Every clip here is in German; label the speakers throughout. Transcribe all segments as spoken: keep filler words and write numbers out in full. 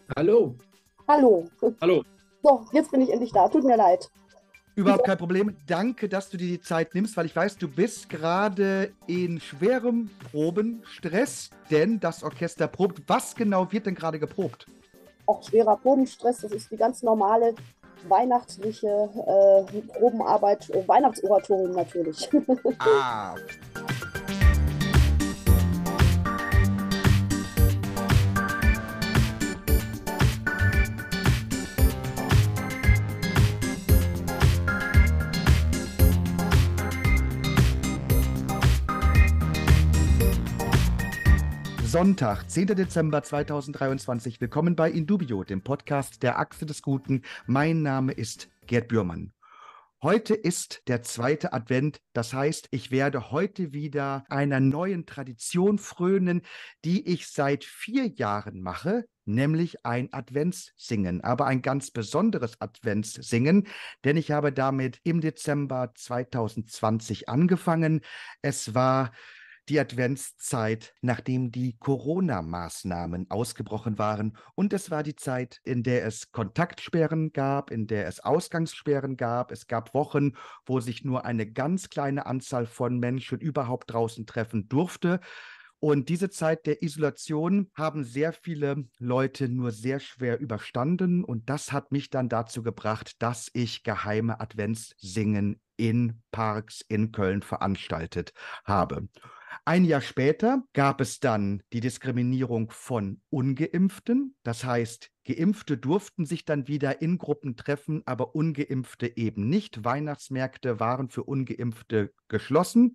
Speaker 1: Hallo,
Speaker 2: Hallo.
Speaker 1: hallo.
Speaker 2: So, jetzt bin ich endlich da. Tut mir leid.
Speaker 3: Überhaupt kein Problem. Danke, dass du dir die Zeit nimmst, weil ich weiß, du bist gerade in schwerem Probenstress, denn das Orchester probt. Was genau wird denn gerade geprobt?
Speaker 2: Auch schwerer Probenstress. Das ist die ganz normale weihnachtliche äh, Probenarbeit, äh, Weihnachtsoratorium natürlich.
Speaker 3: Ah, Sonntag, zehnter Dezember zweitausenddreiundzwanzig. Willkommen bei Indubio, dem Podcast der Achse des Guten. Mein Name ist Gerd Bührmann. Heute ist der zweite Advent, das heißt, ich werde heute wieder einer neuen Tradition frönen, die ich seit vier Jahren mache, nämlich ein Adventssingen, aber ein ganz besonderes Adventssingen, denn ich habe damit im Dezember zweitausendzwanzig angefangen. Es war die Adventszeit, nachdem die Corona-Maßnahmen ausgebrochen waren. Und es war die Zeit, in der es Kontaktsperren gab, in der es Ausgangssperren gab. Es gab Wochen, wo sich nur eine ganz kleine Anzahl von Menschen überhaupt draußen treffen durfte. Und diese Zeit der Isolation haben sehr viele Leute nur sehr schwer überstanden. Und das hat mich dann dazu gebracht, dass ich geheime Adventssingen in Parks in Köln veranstaltet habe. Ein Jahr später gab es dann die Diskriminierung von Ungeimpften. Das heißt, Geimpfte durften sich dann wieder in Gruppen treffen, aber Ungeimpfte eben nicht. Weihnachtsmärkte waren für Ungeimpfte geschlossen.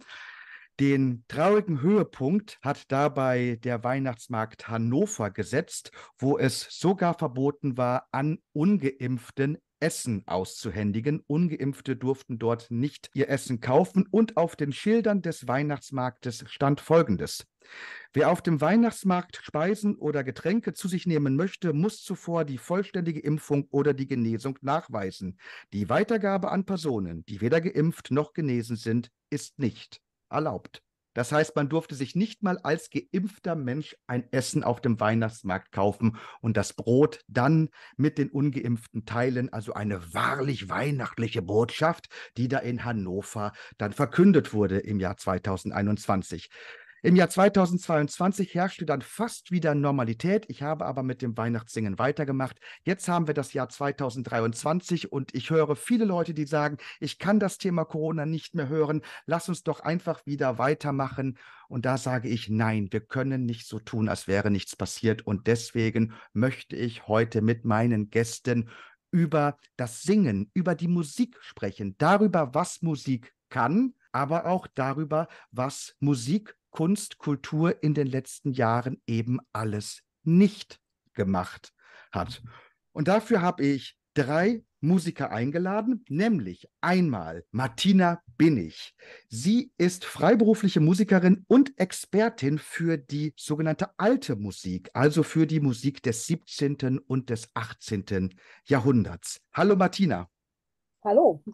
Speaker 3: Den traurigen Höhepunkt hat dabei der Weihnachtsmarkt Hannover gesetzt, wo es sogar verboten war, an Ungeimpften Essen auszuhändigen. Ungeimpfte durften dort nicht ihr Essen kaufen und auf den Schildern des Weihnachtsmarktes stand Folgendes: Wer auf dem Weihnachtsmarkt Speisen oder Getränke zu sich nehmen möchte, muss zuvor die vollständige Impfung oder die Genesung nachweisen. Die Weitergabe an Personen, die weder geimpft noch genesen sind, ist nicht erlaubt. Das heißt, man durfte sich nicht mal als geimpfter Mensch ein Essen auf dem Weihnachtsmarkt kaufen und das Brot dann mit den Ungeimpften teilen. Also eine wahrlich weihnachtliche Botschaft, die da in Hannover dann verkündet wurde im Jahr zweitausendeinundzwanzig. Im Jahr zweitausendzweiundzwanzig herrschte dann fast wieder Normalität. Ich habe aber mit dem Weihnachtssingen weitergemacht. Jetzt haben wir das Jahr zweitausenddreiundzwanzig und ich höre viele Leute, die sagen, ich kann das Thema Corona nicht mehr hören. Lass uns doch einfach wieder weitermachen. Und da sage ich, nein, wir können nicht so tun, als wäre nichts passiert. Und deswegen möchte ich heute mit meinen Gästen über das Singen, über die Musik sprechen, darüber, was Musik kann, aber auch darüber, was Musik Kunst, Kultur in den letzten Jahren eben alles nicht gemacht hat. Und dafür habe ich drei Musiker eingeladen, nämlich einmal Martina Binnig. Sie ist freiberufliche Musikerin und Expertin für die sogenannte alte Musik, also für die Musik des siebzehnten und des achtzehnten Jahrhunderts. Hallo Martina.
Speaker 2: Hallo.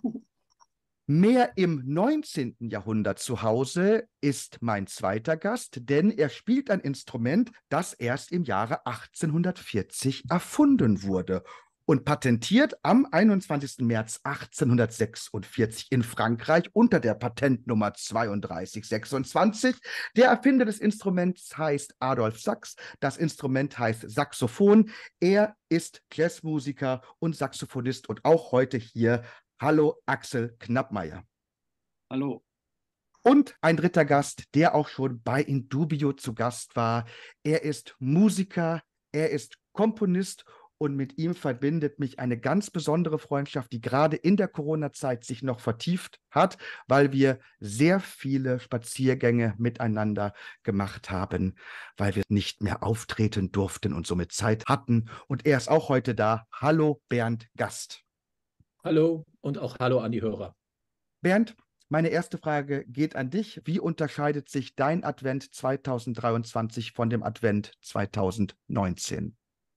Speaker 3: Mehr im neunzehnten Jahrhundert zu Hause ist mein zweiter Gast, denn er spielt ein Instrument, das erst im Jahre achtzehnhundertvierzig erfunden wurde und patentiert am einundzwanzigsten März achtzehnhundertsechsundvierzig in Frankreich unter der Patentnummer zweiunddreißig sechsundzwanzig. Der Erfinder des Instruments heißt Adolf Sachs. Das Instrument heißt Saxophon. Er ist Jazzmusiker und Saxophonist und auch heute hier. Hallo Axel Knappmeier.
Speaker 1: Hallo.
Speaker 3: Und ein dritter Gast, der auch schon bei Indubio zu Gast war. Er ist Musiker, er ist Komponist und mit ihm verbindet mich eine ganz besondere Freundschaft, die gerade in der Corona-Zeit sich noch vertieft hat, weil wir sehr viele Spaziergänge miteinander gemacht haben, weil wir nicht mehr auftreten durften und somit Zeit hatten. Und er ist auch heute da. Hallo Bernd Gast.
Speaker 1: Hallo und auch hallo an die Hörer.
Speaker 3: Bernd, meine erste Frage geht an dich. Wie unterscheidet sich dein Advent zweitausenddreiundzwanzig von dem Advent zweitausendneunzehn?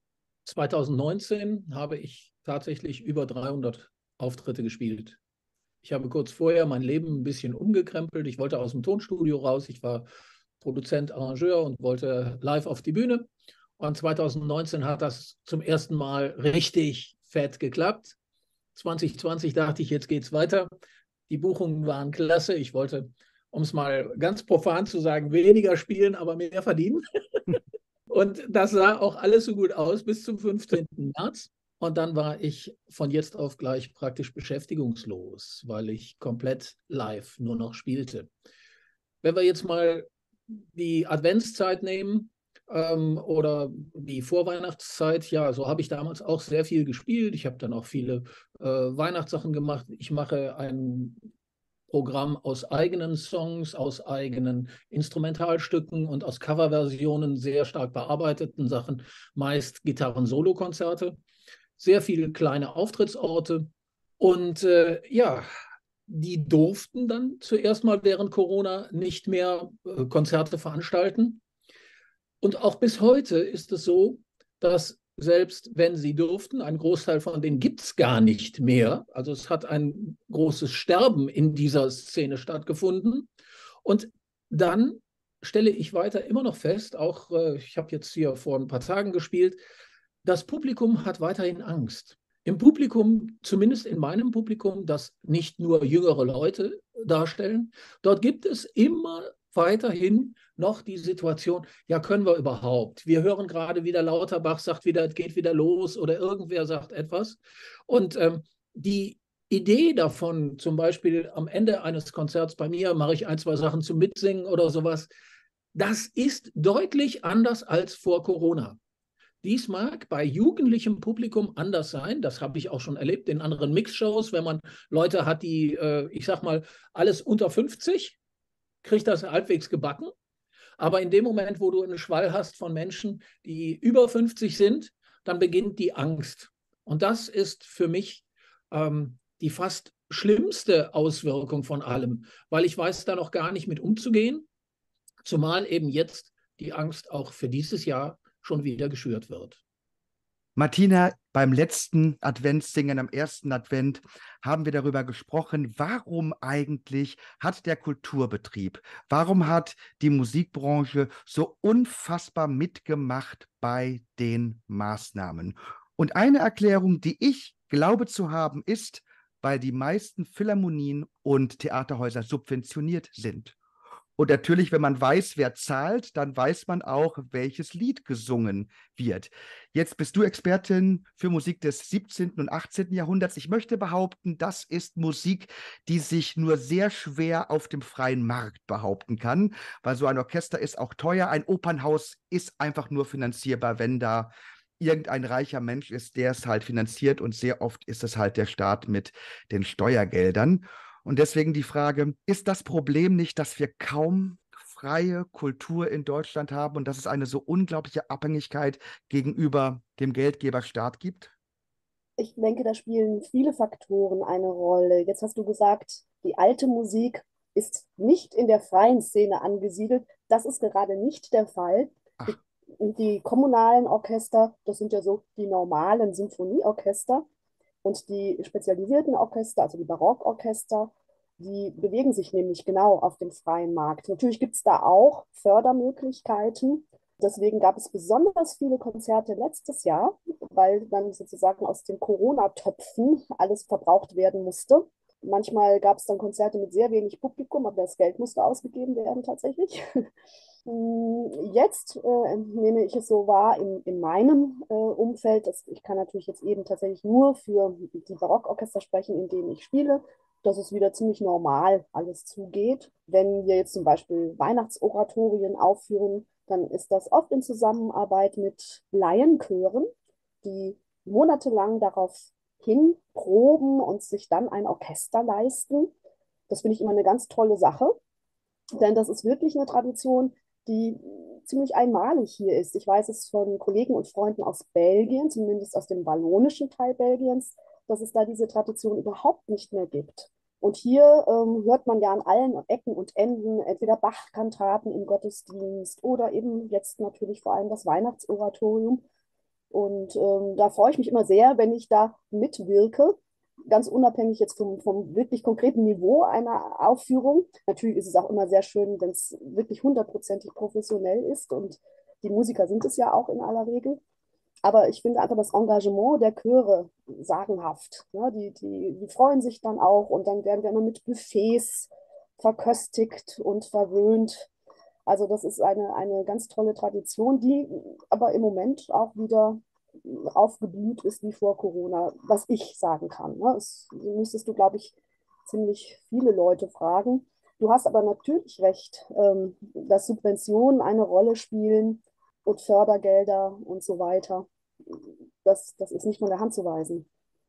Speaker 1: zweitausendneunzehn habe ich tatsächlich über dreihundert Auftritte gespielt. Ich habe kurz vorher mein Leben ein bisschen umgekrempelt. Ich wollte aus dem Tonstudio raus. Ich war Produzent, Arrangeur und wollte live auf die Bühne Und zwanzig neunzehn hat das zum ersten Mal richtig fett geklappt. zwanzig zwanzig dachte ich, jetzt geht's weiter. Die Buchungen waren klasse. Ich wollte, um es mal ganz profan zu sagen, weniger spielen, aber mehr verdienen. Und das sah auch alles so gut aus bis zum fünfzehnten März. Und dann war ich von jetzt auf gleich praktisch beschäftigungslos, weil ich komplett live nur noch spielte. Wenn wir jetzt mal die Adventszeit nehmen ähm, oder die Vorweihnachtszeit, ja, so habe ich damals auch sehr viel gespielt. Ich habe dann auch viele äh, Weihnachtssachen gemacht. Ich mache ein Programm aus eigenen Songs, aus eigenen Instrumentalstücken und aus Coverversionen, sehr stark bearbeiteten Sachen, meist Gitarren-Solo-Konzerte, sehr viele kleine Auftrittsorte und äh, ja, die durften dann zuerst mal während Corona nicht mehr äh, Konzerte veranstalten. Und auch bis heute ist es so, dass selbst wenn sie durften, ein Großteil von denen gibt es gar nicht mehr. Also es hat ein großes Sterben in dieser Szene stattgefunden. Und dann stelle ich weiter immer noch fest, auch äh, ich habe jetzt hier vor ein paar Tagen gespielt, das Publikum hat weiterhin Angst. Im Publikum, zumindest in meinem Publikum, das nicht nur jüngere Leute darstellen, dort gibt es immer weiterhin noch die Situation, ja, können wir überhaupt? Wir hören gerade wieder Lauterbach sagt wieder, es geht wieder los oder irgendwer sagt etwas. Und ähm, die Idee davon, zum Beispiel am Ende eines Konzerts bei mir mache ich ein, zwei Sachen zum Mitsingen oder sowas, das ist deutlich anders als vor Corona. Dies mag bei jugendlichem Publikum anders sein. Das habe ich auch schon erlebt in anderen Mixshows, wenn man Leute hat, die, äh, ich sag mal, alles unter fünfzig, kriegt das halbwegs gebacken. Aber in dem Moment, wo du einen Schwall hast von Menschen, die über fünfzig sind, dann beginnt die Angst. Und das ist für mich ähm, die fast schlimmste Auswirkung von allem, weil ich weiß da noch gar nicht mit umzugehen, zumal eben jetzt die Angst auch für dieses Jahr schon wieder geschürt wird.
Speaker 3: Martina, beim letzten Adventssingen, am ersten Advent, haben wir darüber gesprochen, warum eigentlich hat der Kulturbetrieb, warum hat die Musikbranche so unfassbar mitgemacht bei den Maßnahmen? Und eine Erklärung, die ich glaube zu haben, ist, weil die meisten Philharmonien und Theaterhäuser subventioniert sind. Und natürlich, wenn man weiß, wer zahlt, dann weiß man auch, welches Lied gesungen wird. Jetzt bist du Expertin für Musik des siebzehnten und achtzehnten Jahrhunderts. Ich möchte behaupten, das ist Musik, die sich nur sehr schwer auf dem freien Markt behaupten kann, weil so ein Orchester ist auch teuer. Ein Opernhaus ist einfach nur finanzierbar, wenn da irgendein reicher Mensch ist, der es halt finanziert. Und sehr oft ist es halt der Staat mit den Steuergeldern. Und deswegen die Frage, ist das Problem nicht, dass wir kaum freie Kultur in Deutschland haben und dass es eine so unglaubliche Abhängigkeit gegenüber dem Geldgeber Staat gibt?
Speaker 2: Ich denke, da spielen viele Faktoren eine Rolle. Jetzt hast du gesagt, die alte Musik ist nicht in der freien Szene angesiedelt. Das ist gerade nicht der Fall. Die, die kommunalen Orchester, das sind ja so die normalen Symphonieorchester. Und die spezialisierten Orchester, also die Barockorchester, die bewegen sich nämlich genau auf dem freien Markt. Natürlich gibt es da auch Fördermöglichkeiten. Deswegen gab es besonders viele Konzerte letztes Jahr, weil dann sozusagen aus den Corona-Töpfen alles verbraucht werden musste. Manchmal gab es dann Konzerte mit sehr wenig Publikum, aber das Geld musste ausgegeben werden tatsächlich. Jetzt äh, nehme ich es so wahr in, in meinem äh, Umfeld, dass ich kann natürlich jetzt eben tatsächlich nur für die Barockorchester sprechen, in denen ich spiele, dass es wieder ziemlich normal alles zugeht. Wenn wir jetzt zum Beispiel Weihnachtsoratorien aufführen, dann ist das oft in Zusammenarbeit mit Laienchören, die monatelang darauf hinproben und sich dann ein Orchester leisten. Das finde ich immer eine ganz tolle Sache, denn das ist wirklich eine Tradition, die ziemlich einmalig hier ist. Ich weiß es von Kollegen und Freunden aus Belgien, zumindest aus dem wallonischen Teil Belgiens, dass es da diese Tradition überhaupt nicht mehr gibt. Und hier ähm, hört man ja an allen Ecken und Enden entweder Bach-Kantaten im Gottesdienst oder eben jetzt natürlich vor allem das Weihnachtsoratorium. Und ähm, da freue ich mich immer sehr, wenn ich da mitwirke, ganz unabhängig jetzt vom, vom wirklich konkreten Niveau einer Aufführung. Natürlich ist es auch immer sehr schön, wenn es wirklich hundertprozentig professionell ist und Die Musiker sind es ja auch in aller Regel. Aber ich finde einfach das Engagement der Chöre sagenhaft. Ne? Die, die, die freuen sich dann auch und dann werden wir immer mit Buffets verköstigt und verwöhnt. Also das ist eine, eine ganz tolle Tradition, die aber im Moment auch wieder aufgeblüht ist wie vor Corona, was ich sagen kann. Ne? Das müsstest du, glaube ich, ziemlich viele Leute fragen. Du hast aber natürlich recht, ähm, dass Subventionen eine Rolle spielen und Fördergelder und so weiter. Das, das ist nicht von der Hand zu weisen.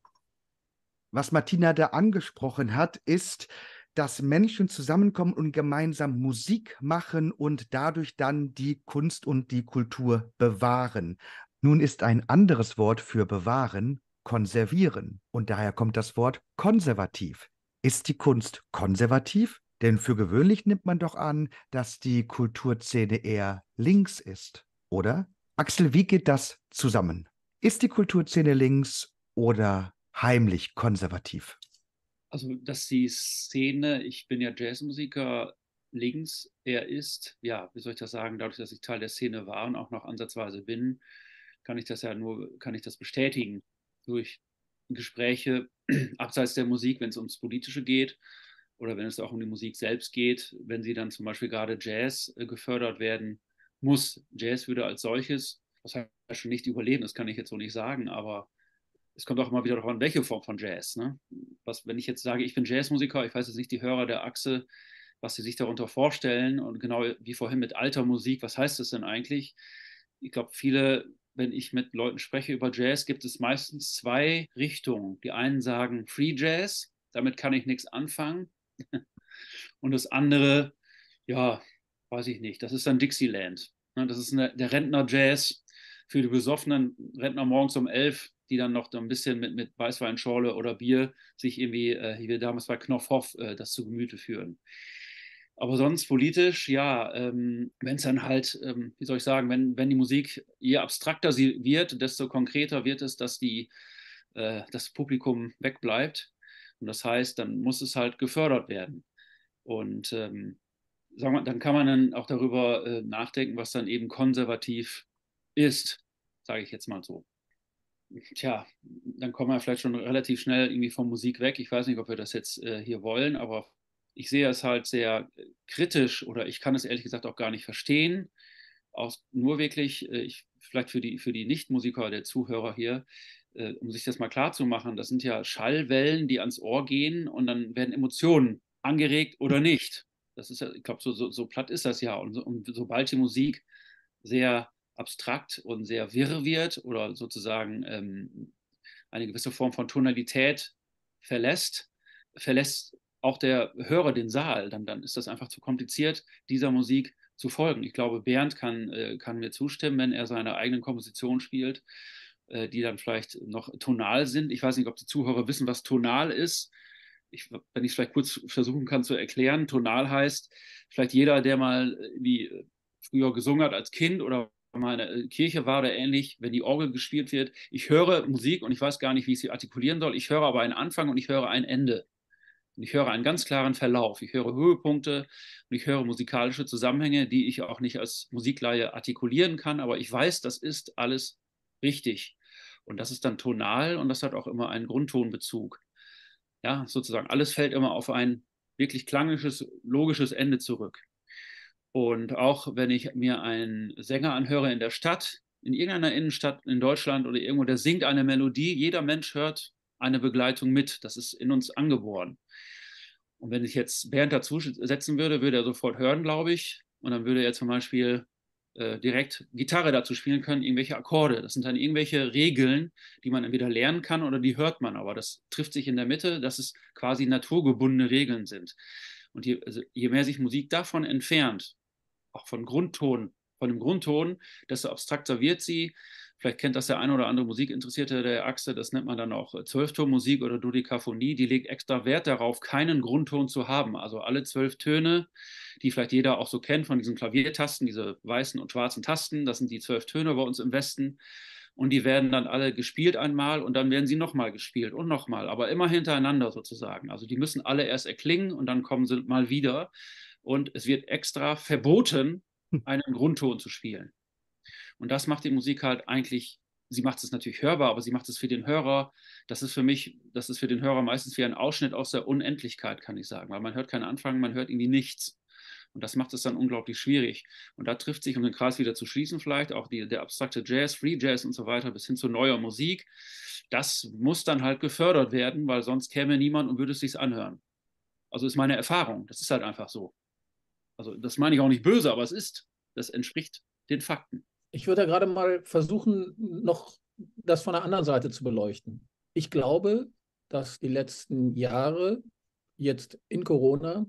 Speaker 3: Was Martina da angesprochen hat, ist, dass Menschen zusammenkommen und gemeinsam Musik machen und dadurch dann die Kunst und die Kultur bewahren. Nun ist ein anderes Wort für bewahren konservieren und daher kommt das Wort konservativ. Ist die Kunst konservativ? Denn für gewöhnlich nimmt man doch an, dass die Kulturszene eher links ist, oder? Axel, wie geht das zusammen? Ist die Kulturszene links oder heimlich konservativ?
Speaker 4: Also, dass die Szene, ich bin ja Jazzmusiker, links eher ist, ja, wie soll ich das sagen, dadurch, dass ich Teil der Szene war und auch noch ansatzweise bin, kann ich das ja nur, kann ich das bestätigen durch Gespräche abseits der Musik, wenn es ums Politische geht oder wenn es auch um die Musik selbst geht, wenn sie dann zum Beispiel gerade Jazz äh, gefördert werden muss. Jazz würde als solches, das heißt schon nicht überleben, das kann ich jetzt so nicht sagen, aber es kommt auch immer wieder darauf an, welche Form von Jazz. Ne? Was, wenn ich jetzt sage, ich bin Jazzmusiker, ich weiß jetzt nicht die Hörer der Achse, was sie sich darunter vorstellen und genau wie vorhin mit alter Musik, was heißt das denn eigentlich? Ich glaube, viele, wenn ich mit Leuten spreche über Jazz, gibt es meistens zwei Richtungen. Die einen sagen Free Jazz, damit kann ich nichts anfangen. Und das andere, ja, weiß ich nicht, das ist dann Dixieland. Das ist eine, der Rentner-Jazz für die besoffenen Rentner morgens um elf, die dann noch ein bisschen mit, mit Weißweinschorle oder Bier sich irgendwie, äh, wie wir damals bei Knopfhoff, äh, das zu Gemüte führen. Aber sonst politisch, ja, ähm, wenn es dann halt, ähm, wie soll ich sagen, wenn, wenn die Musik, je abstrakter sie wird, desto konkreter wird es, dass die, äh, das Publikum wegbleibt. Und das heißt, dann muss es halt gefördert werden. Und ähm, sagen wir, dann kann man dann auch darüber äh, nachdenken, was dann eben konservativ ist, sage ich jetzt mal so. Tja, dann kommen wir vielleicht schon relativ schnell irgendwie von Musik weg. Ich weiß nicht, ob wir das jetzt äh, hier wollen, aber ich sehe es halt sehr kritisch oder ich kann es ehrlich gesagt auch gar nicht verstehen. Auch nur wirklich, äh, ich, vielleicht für die, für die Nichtmusiker, der Zuhörer hier, äh, um sich das mal klar zu machen, das sind ja Schallwellen, die ans Ohr gehen und dann werden Emotionen angeregt oder nicht. Das ist ja, ich glaube, so, so, so platt ist das ja. Und, so, und sobald die Musik sehr abstrakt und sehr wirr wird oder sozusagen ähm, eine gewisse Form von Tonalität verlässt, verlässt auch der Hörer den Saal. Dann, dann ist das einfach zu kompliziert, dieser Musik zu folgen. Ich glaube, Bernd kann, äh, kann mir zustimmen, wenn er seine eigenen Kompositionen spielt, äh, die dann vielleicht noch tonal sind. Ich weiß nicht, ob die Zuhörer wissen, was tonal ist. Ich, wenn ich es vielleicht kurz versuchen kann zu erklären, tonal heißt, vielleicht jeder, der mal wie früher gesungen hat als Kind oder mal in der Kirche war oder ähnlich, wenn die Orgel gespielt wird, ich höre Musik und ich weiß gar nicht, wie ich sie artikulieren soll. Ich höre aber einen Anfang und ich höre ein Ende. Und ich höre einen ganz klaren Verlauf. Ich höre Höhepunkte und ich höre musikalische Zusammenhänge, die ich auch nicht als Musikleihe artikulieren kann, aber ich weiß, das ist alles richtig. Und das ist dann tonal und das hat auch immer einen Grundtonbezug. Ja, sozusagen, alles fällt immer auf ein wirklich klangisches, logisches Ende zurück. Und auch wenn ich mir einen Sänger anhöre in der Stadt, in irgendeiner Innenstadt in Deutschland oder irgendwo, der singt eine Melodie, jeder Mensch hört eine Begleitung mit. Das ist in uns angeboren. Und wenn ich jetzt Bernd dazu setzen würde, würde er sofort hören, glaube ich. Und dann würde er zum Beispiel äh, direkt Gitarre dazu spielen können, irgendwelche Akkorde. Das sind dann irgendwelche Regeln, die man entweder lernen kann oder die hört man. Aber das trifft sich in der Mitte, dass es quasi naturgebundene Regeln sind. Und je, also je mehr sich Musik davon entfernt, auch von Grundton, von dem Grundton, desto abstrakter wird sie. Vielleicht kennt das der eine oder andere Musikinteressierte der Achse, das nennt man dann auch Zwölftonmusik oder Dodekaphonie. Die legt extra Wert darauf, keinen Grundton zu haben. Also alle zwölf Töne, die vielleicht jeder auch so kennt von diesen Klaviertasten, diese weißen und schwarzen Tasten, das sind die zwölf Töne bei uns im Westen. Und die werden dann alle gespielt einmal und dann werden sie nochmal gespielt und nochmal, aber immer hintereinander sozusagen. Also die müssen alle erst erklingen und dann kommen sie mal wieder. Und es wird extra verboten, einen Grundton zu spielen. Und das macht die Musik halt eigentlich, sie macht es natürlich hörbar, aber sie macht es für den Hörer, das ist für mich, das ist für den Hörer meistens wie ein Ausschnitt aus der Unendlichkeit, kann ich sagen, weil man hört keinen Anfang, man hört irgendwie nichts. Und das macht es dann unglaublich schwierig. Und da trifft sich, um den Kreis wieder zu schließen, vielleicht auch die, der abstrakte Jazz, Free Jazz und so weiter, bis hin zu neuer Musik. Das muss dann halt gefördert werden, weil sonst käme niemand und würde es sich anhören. Also ist meine Erfahrung. Das ist halt einfach so. Also das meine ich auch nicht böse, aber es ist, das entspricht den Fakten.
Speaker 1: Ich würde da gerade mal versuchen, noch das von der anderen Seite zu beleuchten. Ich glaube, dass die letzten Jahre, jetzt in Corona,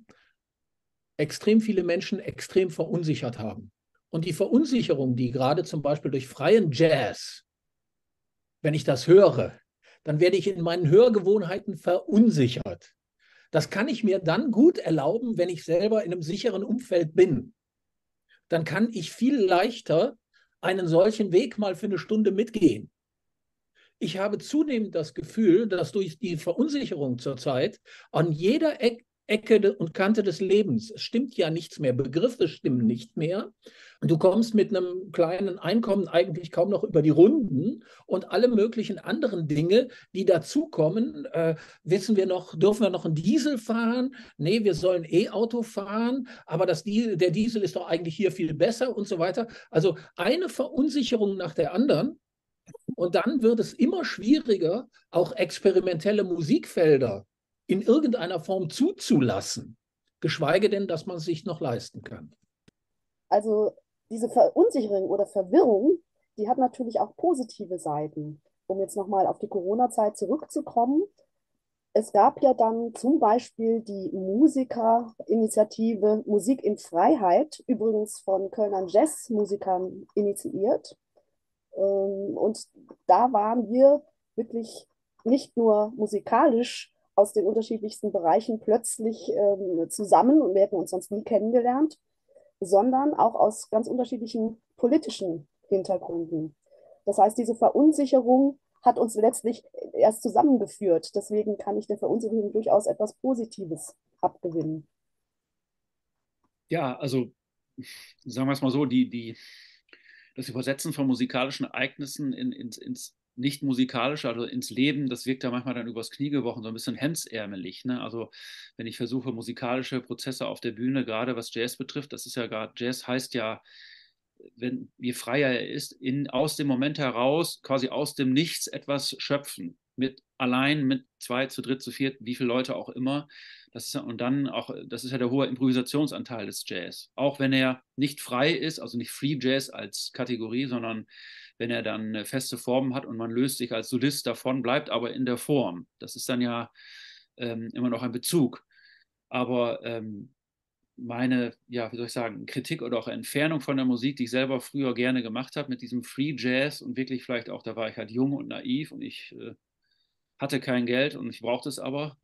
Speaker 1: extrem viele Menschen extrem verunsichert haben. Und die Verunsicherung, die gerade zum Beispiel durch freien Jazz, wenn ich das höre, dann werde ich in meinen Hörgewohnheiten verunsichert. Das kann ich mir dann gut erlauben, wenn ich selber in einem sicheren Umfeld bin. Dann kann ich viel leichter einen solchen Weg mal für eine Stunde mitgehen. Ich habe zunehmend das Gefühl, dass durch die Verunsicherung zurzeit an jeder Ecke Ecke und Kante des Lebens. Es stimmt ja nichts mehr, Begriffe stimmen nicht mehr. Du kommst mit einem kleinen Einkommen eigentlich kaum noch über die Runden und alle möglichen anderen Dinge, die dazukommen, äh, wissen wir noch, dürfen wir noch einen Diesel fahren? Nee, wir sollen E-Auto fahren, aber das, der Diesel ist doch eigentlich hier viel besser und so weiter. Also eine Verunsicherung nach der anderen. Und dann wird es immer schwieriger, auch experimentelle Musikfelder in irgendeiner Form zuzulassen, geschweige denn, dass man es sich noch leisten kann.
Speaker 2: Also diese Verunsicherung oder Verwirrung, die hat natürlich auch positive Seiten. Um jetzt nochmal auf die Corona-Zeit zurückzukommen. Es gab ja dann zum Beispiel die Musikerinitiative Musik in Freiheit, übrigens von Kölner Jazzmusikern initiiert. Und da waren wir wirklich nicht nur musikalisch aus den unterschiedlichsten Bereichen plötzlich ähm, zusammen und wir hätten uns sonst nie kennengelernt, sondern auch aus ganz unterschiedlichen politischen Hintergründen. Das heißt, diese Verunsicherung hat uns letztlich erst zusammengeführt. Deswegen kann ich der Verunsicherung durchaus etwas Positives abgewinnen.
Speaker 4: Ja, also sagen wir es mal so, die, die, das Übersetzen von musikalischen Ereignissen in, ins, ins nicht-musikalische, also ins Leben, das wirkt ja manchmal dann übers Knie gebrochen, so ein bisschen hemdsärmelig. Ne? Also wenn ich versuche, musikalische Prozesse auf der Bühne, gerade was Jazz betrifft, das ist ja gerade, Jazz heißt ja, wenn, je freier er ist, in, aus dem Moment heraus, quasi aus dem Nichts etwas schöpfen. Mit allein, mit zwei, zu dritt, zu viert, wie viele Leute auch immer. Das ist, und dann auch, das ist ja der hohe Improvisationsanteil des Jazz. Auch wenn er nicht frei ist, also nicht Free Jazz als Kategorie, sondern wenn er dann eine feste Form hat und man löst sich als Solist davon, bleibt aber in der Form. Das ist dann ja ähm, immer noch ein Bezug. Aber ähm, meine, ja, wie soll ich sagen, Kritik oder auch Entfernung von der Musik, die ich selber früher gerne gemacht habe, mit diesem Free Jazz und wirklich vielleicht auch, da war ich halt jung und naiv und ich äh, hatte kein Geld und ich brauchte es aber.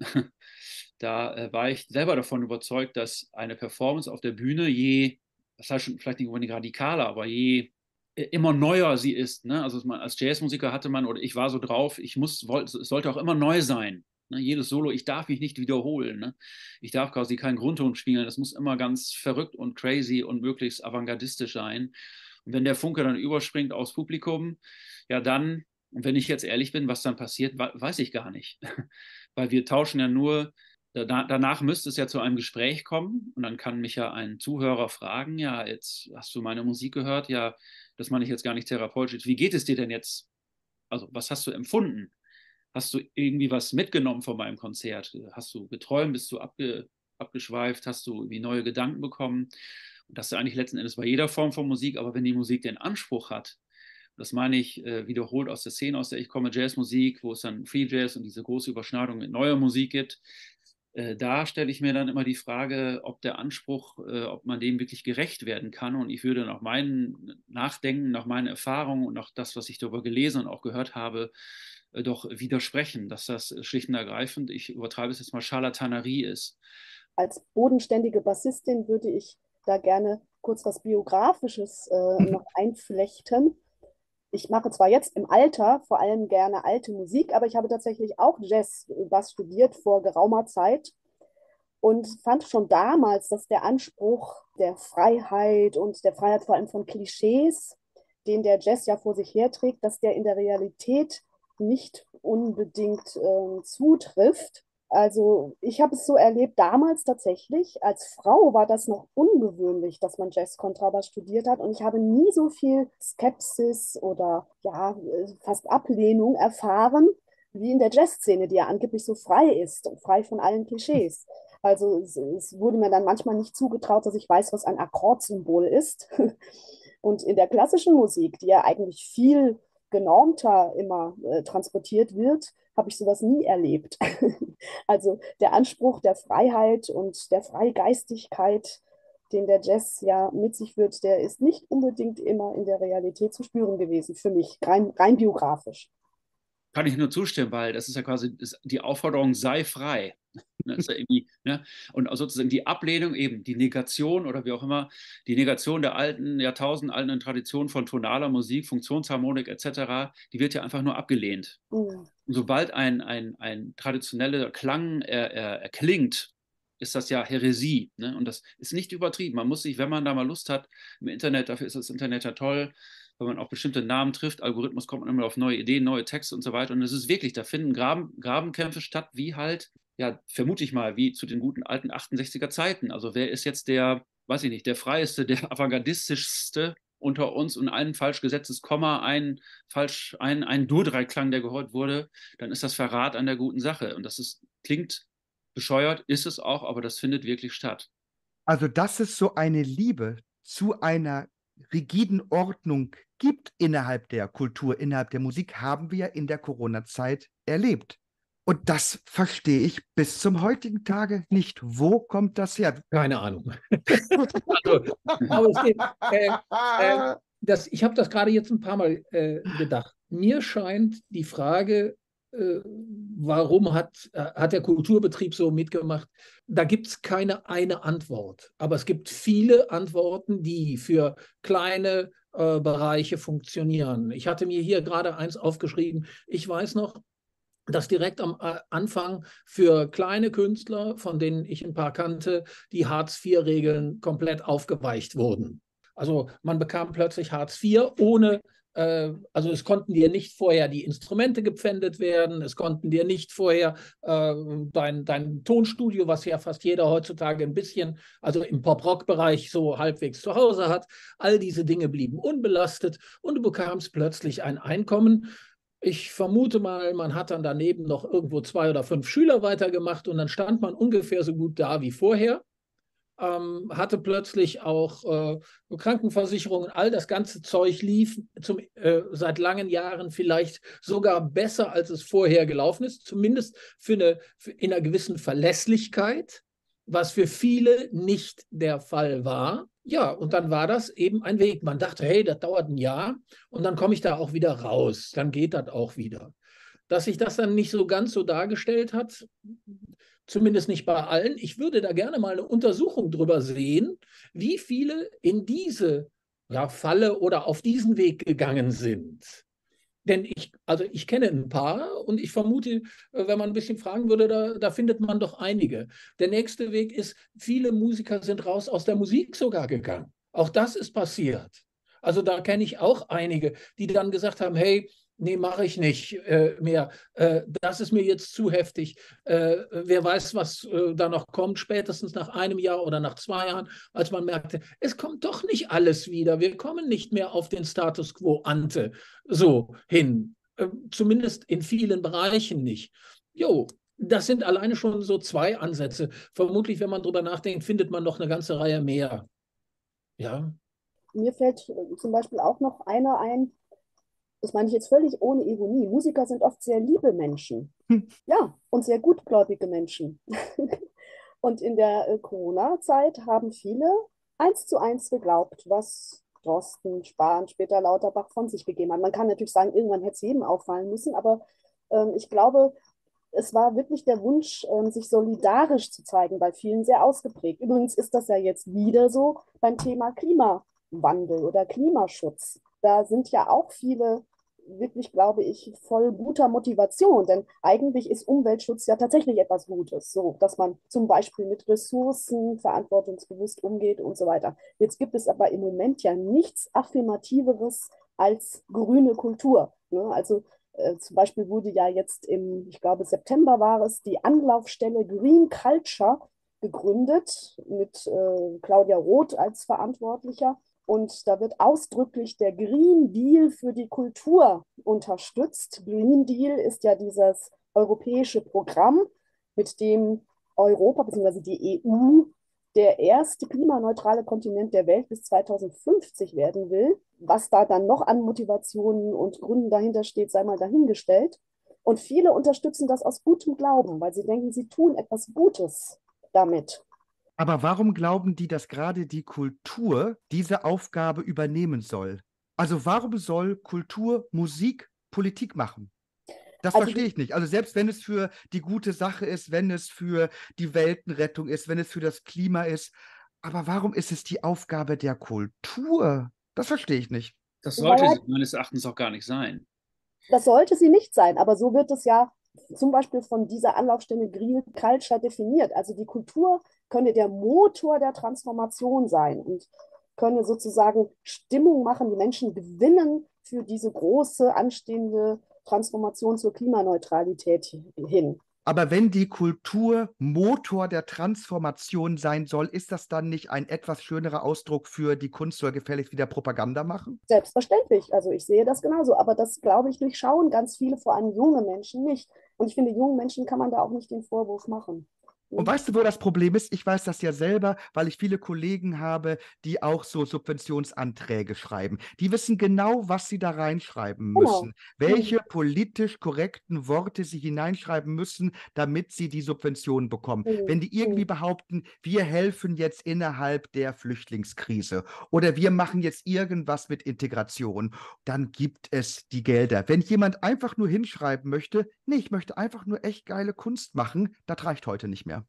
Speaker 4: Da äh, war ich selber davon überzeugt, dass eine Performance auf der Bühne, je, das heißt schon vielleicht nicht unbedingt radikaler, aber je äh, immer neuer sie ist. Ne? Also man, als Jazzmusiker hatte man, oder ich war so drauf, ich muss, wollte, es sollte auch immer neu sein. Ne? Jedes Solo, ich darf mich nicht wiederholen. Ne? Ich darf quasi keinen Grundton spielen. Das muss immer ganz verrückt und crazy und möglichst avantgardistisch sein. Und wenn der Funke dann überspringt aufs Publikum, ja dann, und wenn ich jetzt ehrlich bin, was dann passiert, weiß ich gar nicht. Weil wir tauschen ja nur, danach müsste es ja zu einem Gespräch kommen und dann kann mich ja ein Zuhörer fragen, ja, jetzt hast du meine Musik gehört, ja, das meine ich jetzt gar nicht therapeutisch. Wie geht es dir denn jetzt? Also, was hast du empfunden? Hast du irgendwie was mitgenommen von meinem Konzert? Hast du geträumt? Bist du abge, abgeschweift? Hast du irgendwie neue Gedanken bekommen? Und das ist eigentlich letzten Endes bei jeder Form von Musik, aber wenn die Musik den Anspruch hat, das meine ich äh, wiederholt aus der Szene, aus der ich komme, Jazzmusik, wo es dann Free Jazz und diese große Überschneidung mit neuer Musik gibt. Äh, da stelle ich mir dann immer die Frage, ob der Anspruch, äh, ob man dem wirklich gerecht werden kann. Und ich würde nach meinen Nachdenken, nach meinen Erfahrungen und nach das, was ich darüber gelesen und auch gehört habe, äh, doch widersprechen, dass das schlicht und ergreifend, ich übertreibe es jetzt mal, Scharlatanerie ist.
Speaker 2: Als bodenständige Bassistin würde ich da gerne kurz was Biografisches äh, noch einflechten. Ich mache zwar jetzt im Alter vor allem gerne alte Musik, aber ich habe tatsächlich auch Jazz-Bass studiert vor geraumer Zeit und fand schon damals, dass der Anspruch der Freiheit und der Freiheit vor allem von Klischees den der Jazz ja vor sich herträgt, dass der in der Realität nicht unbedingt äh, zutrifft. Also ich habe es so erlebt, damals tatsächlich, als Frau war das noch ungewöhnlich, dass man Jazz-Kontrabass studiert hat und ich habe nie so viel Skepsis oder ja, fast Ablehnung erfahren, wie in der Jazzszene, die ja angeblich so frei ist, frei von allen Klischees. Also es, es wurde mir dann manchmal nicht zugetraut, dass ich weiß, was ein Akkordsymbol ist. Und in der klassischen Musik, die ja eigentlich viel genormter immer äh, transportiert wird, habe ich sowas nie erlebt. Also der Anspruch der Freiheit und der Freigeistigkeit, den der Jazz ja mit sich führt, der ist nicht unbedingt immer in der Realität zu spüren gewesen, für mich, rein, rein biografisch.
Speaker 4: Kann ich nur zustimmen, weil das ist ja quasi die Aufforderung, sei frei. Das ist ja irgendwie, ne? Und sozusagen die Ablehnung eben, die Negation oder wie auch immer, die Negation der alten, jahrtausendalten Tradition von tonaler Musik, Funktionsharmonik et cetera, die wird ja einfach nur abgelehnt. Mhm. Und sobald ein, ein, ein traditioneller Klang er, er, erklingt, ist das ja Häresie. Ne? Und das ist nicht übertrieben. Man muss sich, wenn man da mal Lust hat, im Internet, dafür ist das Internet ja toll, wenn man auch bestimmte Namen trifft, Algorithmus, kommt man immer auf neue Ideen, neue Texte und so weiter. Und es ist wirklich, da finden Graben, Grabenkämpfe statt, wie halt, ja, vermute ich mal, wie zu den guten alten achtundsechziger Zeiten. Also wer ist jetzt der, weiß ich nicht, der freieste, der avantgardistischste unter uns und ein falsch gesetztes Komma, ein falsch, ein, ein Dur-Dreiklang, der gehört wurde, dann ist das Verrat an der guten Sache. Und das ist, klingt bescheuert, ist es auch, aber das findet wirklich statt.
Speaker 3: Also, dass es so eine Liebe zu einer rigiden Ordnung gibt innerhalb der Kultur, innerhalb der Musik, haben wir in der Corona-Zeit erlebt. Und das verstehe ich bis zum heutigen Tage nicht. Wo kommt das her?
Speaker 1: Keine Ahnung. Also, aber es geht, äh, äh, das, ich habe das gerade jetzt ein paar Mal äh, gedacht. Mir scheint die Frage, äh, warum hat, äh, hat der Kulturbetrieb so mitgemacht, da gibt es keine eine Antwort. Aber es gibt viele Antworten, die für kleine äh, Bereiche funktionieren. Ich hatte mir hier gerade eins aufgeschrieben. Ich weiß noch, dass direkt am Anfang für kleine Künstler, von denen ich ein paar kannte, die Hartz vier Regeln komplett aufgeweicht wurden. Also man bekam plötzlich Hartz vier ohne, äh, also es konnten dir nicht vorher die Instrumente gepfändet werden, es konnten dir nicht vorher äh, dein, dein Tonstudio, was ja fast jeder heutzutage ein bisschen, also im Pop-Rock-Bereich so halbwegs zu Hause hat, all diese Dinge blieben unbelastet und du bekamst plötzlich ein Einkommen. Ich vermute mal, man hat dann daneben noch irgendwo zwei oder fünf Schüler weitergemacht und dann stand man ungefähr so gut da wie vorher, ähm, hatte plötzlich auch äh, Krankenversicherungen, all das ganze Zeug lief zum, äh, seit langen Jahren vielleicht sogar besser, als es vorher gelaufen ist, zumindest für eine, für in einer gewissen Verlässlichkeit, was für viele nicht der Fall war. Ja, und dann war das eben ein Weg. Man dachte, hey, das dauert ein Jahr und dann komme ich da auch wieder raus. Dann geht das auch wieder. Dass sich das dann nicht so ganz so dargestellt hat, zumindest nicht bei allen. Ich würde da gerne mal eine Untersuchung drüber sehen, wie viele in diese ja, Falle oder auf diesen Weg gegangen sind. Denn ich, also ich kenne ein paar und ich vermute, wenn man ein bisschen fragen würde, da, da findet man doch einige. Der nächste Weg ist, viele Musiker sind raus aus der Musik sogar gegangen. Auch das ist passiert. Also da kenne ich auch einige, die dann gesagt haben, hey, nee, mache ich nicht äh, mehr. Äh, das ist mir jetzt zu heftig. Äh, wer weiß, was äh, da noch kommt, spätestens nach einem Jahr oder nach zwei Jahren, als man merkte, es kommt doch nicht alles wieder. Wir kommen nicht mehr auf den Status quo ante so hin. Äh, zumindest in vielen Bereichen nicht. Jo, das sind alleine schon so zwei Ansätze. Vermutlich, wenn man drüber nachdenkt, findet man noch eine ganze Reihe mehr. Ja.
Speaker 2: Mir fällt zum Beispiel auch noch einer ein, das meine ich jetzt völlig ohne Ironie. Musiker sind oft sehr liebe Menschen. Hm. Ja, und sehr gutgläubige Menschen. Und in der äh, Corona-Zeit haben viele eins zu eins geglaubt, was Drosten, Spahn, später Lauterbach von sich gegeben haben. Man kann natürlich sagen, irgendwann hätte es jedem auffallen müssen, aber ähm, ich glaube, es war wirklich der Wunsch, ähm, sich solidarisch zu zeigen, bei vielen sehr ausgeprägt. Übrigens ist das ja jetzt wieder so beim Thema Klimawandel oder Klimaschutz. Da sind ja auch viele wirklich, glaube ich, voll guter Motivation, denn eigentlich ist Umweltschutz ja tatsächlich etwas Gutes, so dass man zum Beispiel mit Ressourcen verantwortungsbewusst umgeht und so weiter. Jetzt gibt es aber im Moment ja nichts Affirmativeres als grüne Kultur. Ne? Also äh, zum Beispiel wurde ja jetzt im, ich glaube, September war es, die Anlaufstelle Green Culture gegründet mit äh, Claudia Roth als Verantwortlicher. Und da wird ausdrücklich der Green Deal für die Kultur unterstützt. Green Deal ist ja dieses europäische Programm, mit dem Europa bzw. die E U der erste klimaneutrale Kontinent der Welt bis zweitausendfünfzig werden will. Was da dann noch an Motivationen und Gründen dahinter steht, sei mal dahingestellt. Und viele unterstützen das aus gutem Glauben, weil sie denken, sie tun etwas Gutes damit.
Speaker 3: Aber warum glauben die, dass gerade die Kultur diese Aufgabe übernehmen soll? Also warum soll Kultur, Musik, Politik machen? Das
Speaker 2: Also
Speaker 3: verstehe ich nicht. Also selbst wenn es für die gute Sache ist, wenn es für die Weltenrettung ist, wenn es für das Klima ist. Aber warum ist es die Aufgabe der Kultur? Das verstehe ich nicht.
Speaker 4: Das sollte
Speaker 2: Naja,
Speaker 4: meines Erachtens auch gar nicht sein.
Speaker 2: das sollte sie nicht sein, aber so wird es ja zum Beispiel von dieser Anlaufstelle Green Culture definiert. Also die Kultur könne der Motor der Transformation sein und könne sozusagen Stimmung machen, die Menschen gewinnen für diese große anstehende Transformation zur Klimaneutralität hin.
Speaker 3: Aber wenn die Kultur Motor der Transformation sein soll, ist das dann nicht ein etwas schönerer Ausdruck für die Kunst soll gefälligst wieder Propaganda machen?
Speaker 2: Selbstverständlich, also ich sehe das genauso, aber das, glaube ich, durchschauen ganz viele, vor allem junge Menschen nicht. Und ich finde, jungen Menschen kann man da auch nicht den Vorwurf machen.
Speaker 3: Und weißt du, wo das Problem ist? Ich weiß das ja selber, weil ich viele Kollegen habe, die auch so Subventionsanträge schreiben. Die wissen genau, was sie da reinschreiben
Speaker 2: Genau.
Speaker 3: müssen, welche politisch korrekten Worte sie hineinschreiben müssen, damit sie die Subventionen bekommen.
Speaker 2: Mhm.
Speaker 3: Wenn die irgendwie behaupten, wir helfen jetzt innerhalb der Flüchtlingskrise oder wir machen jetzt irgendwas mit Integration, dann gibt es die Gelder. Wenn jemand einfach nur hinschreiben möchte, nee, ich möchte einfach nur echt geile Kunst machen, das reicht heute nicht mehr.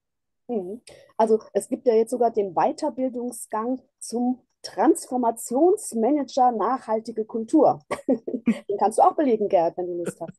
Speaker 2: Also es gibt ja jetzt sogar den Weiterbildungsgang zum Transformationsmanager nachhaltige Kultur. Den kannst du auch belegen, Gerd, wenn du Lust hast.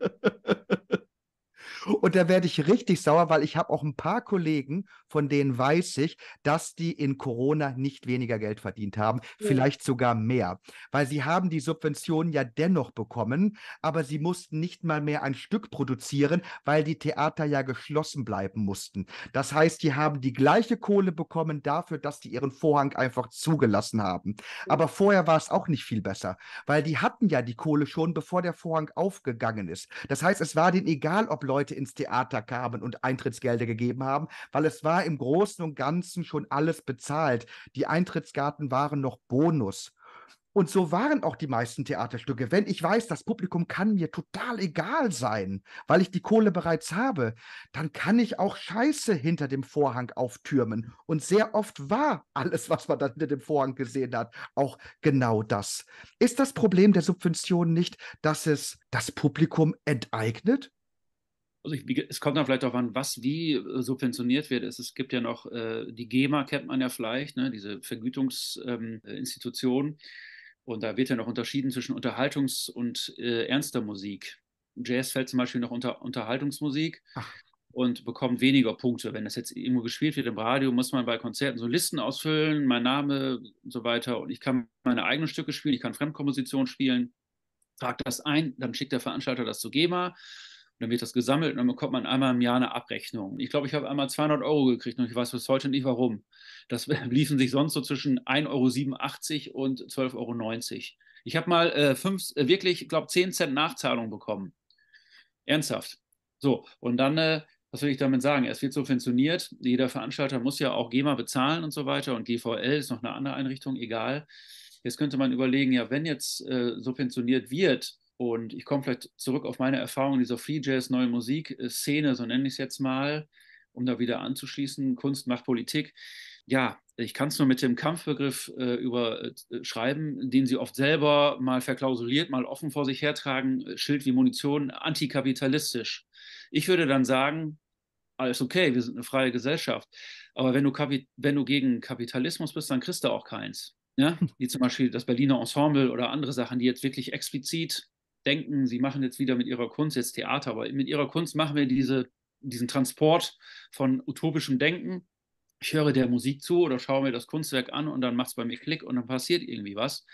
Speaker 3: Und da werde ich richtig sauer, weil ich habe auch ein paar Kollegen, von denen weiß ich, dass die in Corona nicht weniger Geld verdient haben,
Speaker 2: Mhm.
Speaker 3: vielleicht sogar mehr. Weil sie haben die Subventionen ja dennoch bekommen, aber sie mussten nicht mal mehr ein Stück produzieren, weil die Theater ja geschlossen bleiben mussten. Das heißt, die haben die gleiche Kohle bekommen dafür, dass die ihren Vorhang einfach zugelassen haben. Aber vorher war es auch nicht viel besser, weil die hatten ja die Kohle schon, bevor der Vorhang aufgegangen ist. Das heißt, es war denen egal, ob Leute ins Theater kamen und Eintrittsgelder gegeben haben, weil es war im Großen und Ganzen schon alles bezahlt. Die Eintrittskarten waren noch Bonus. Und so waren auch die meisten Theaterstücke. Wenn ich weiß, das Publikum kann mir total egal sein, weil ich die Kohle bereits habe, dann kann ich auch Scheiße hinter dem Vorhang auftürmen. Und sehr oft war alles, was man da hinter dem Vorhang gesehen hat, auch genau das. Ist das Problem der Subvention nicht, dass es das Publikum enteignet?
Speaker 4: Also ich, es kommt dann vielleicht darauf an, was wie äh, subventioniert wird. Es, es gibt ja noch äh, die GEMA, kennt man ja vielleicht, ne, diese Vergütungsinstitution. Ähm, und da wird ja noch unterschieden zwischen Unterhaltungs- und äh, ernster Musik. Jazz fällt zum Beispiel noch unter Unterhaltungsmusik
Speaker 3: Ach.
Speaker 4: und bekommt weniger Punkte. Wenn das jetzt irgendwo gespielt wird im Radio, muss man bei Konzerten so Listen ausfüllen, mein Name und so weiter. Und ich kann meine eigenen Stücke spielen, ich kann Fremdkomposition spielen, trage das ein, dann schickt der Veranstalter das zu GEMA. Dann wird das gesammelt und dann bekommt man einmal im Jahr eine Abrechnung. Ich glaube, ich habe einmal zweihundert Euro gekriegt und ich weiß bis heute nicht, warum. Das liefen sich sonst so zwischen ein Euro siebenundachtzig und zwölf Euro neunzig. Ich habe mal äh, fünf, äh, wirklich, ich glaube, zehn Cent Nachzahlung bekommen. Ernsthaft. So, und dann, äh, was will ich damit sagen? Es wird subventioniert. Jeder Veranstalter muss ja auch GEMA bezahlen und so weiter. Und G V L ist noch eine andere Einrichtung, egal. Jetzt könnte man überlegen, ja, wenn jetzt äh, subventioniert wird, und ich komme vielleicht zurück auf meine Erfahrung in dieser Free Jazz, neue Musik-Szene, so nenne ich es jetzt mal, um da wieder anzuschließen. Kunst macht Politik. Ja, ich kann es nur mit dem Kampfbegriff äh, überschreiben, den sie oft selber mal verklausuliert, mal offen vor sich hertragen, Schild wie Munition, antikapitalistisch. Ich würde dann sagen, alles okay, wir sind eine freie Gesellschaft. Aber wenn du, Kapi- wenn du gegen Kapitalismus bist, dann kriegst du auch keins. Ja? Wie zum Beispiel das Berliner Ensemble oder andere Sachen, die jetzt wirklich explizit denken, sie machen jetzt wieder mit ihrer Kunst jetzt Theater, aber mit ihrer Kunst machen wir diese, diesen Transport von utopischem Denken. Ich höre der Musik zu oder schaue mir das Kunstwerk an und dann macht es bei mir Klick und dann passiert irgendwie was.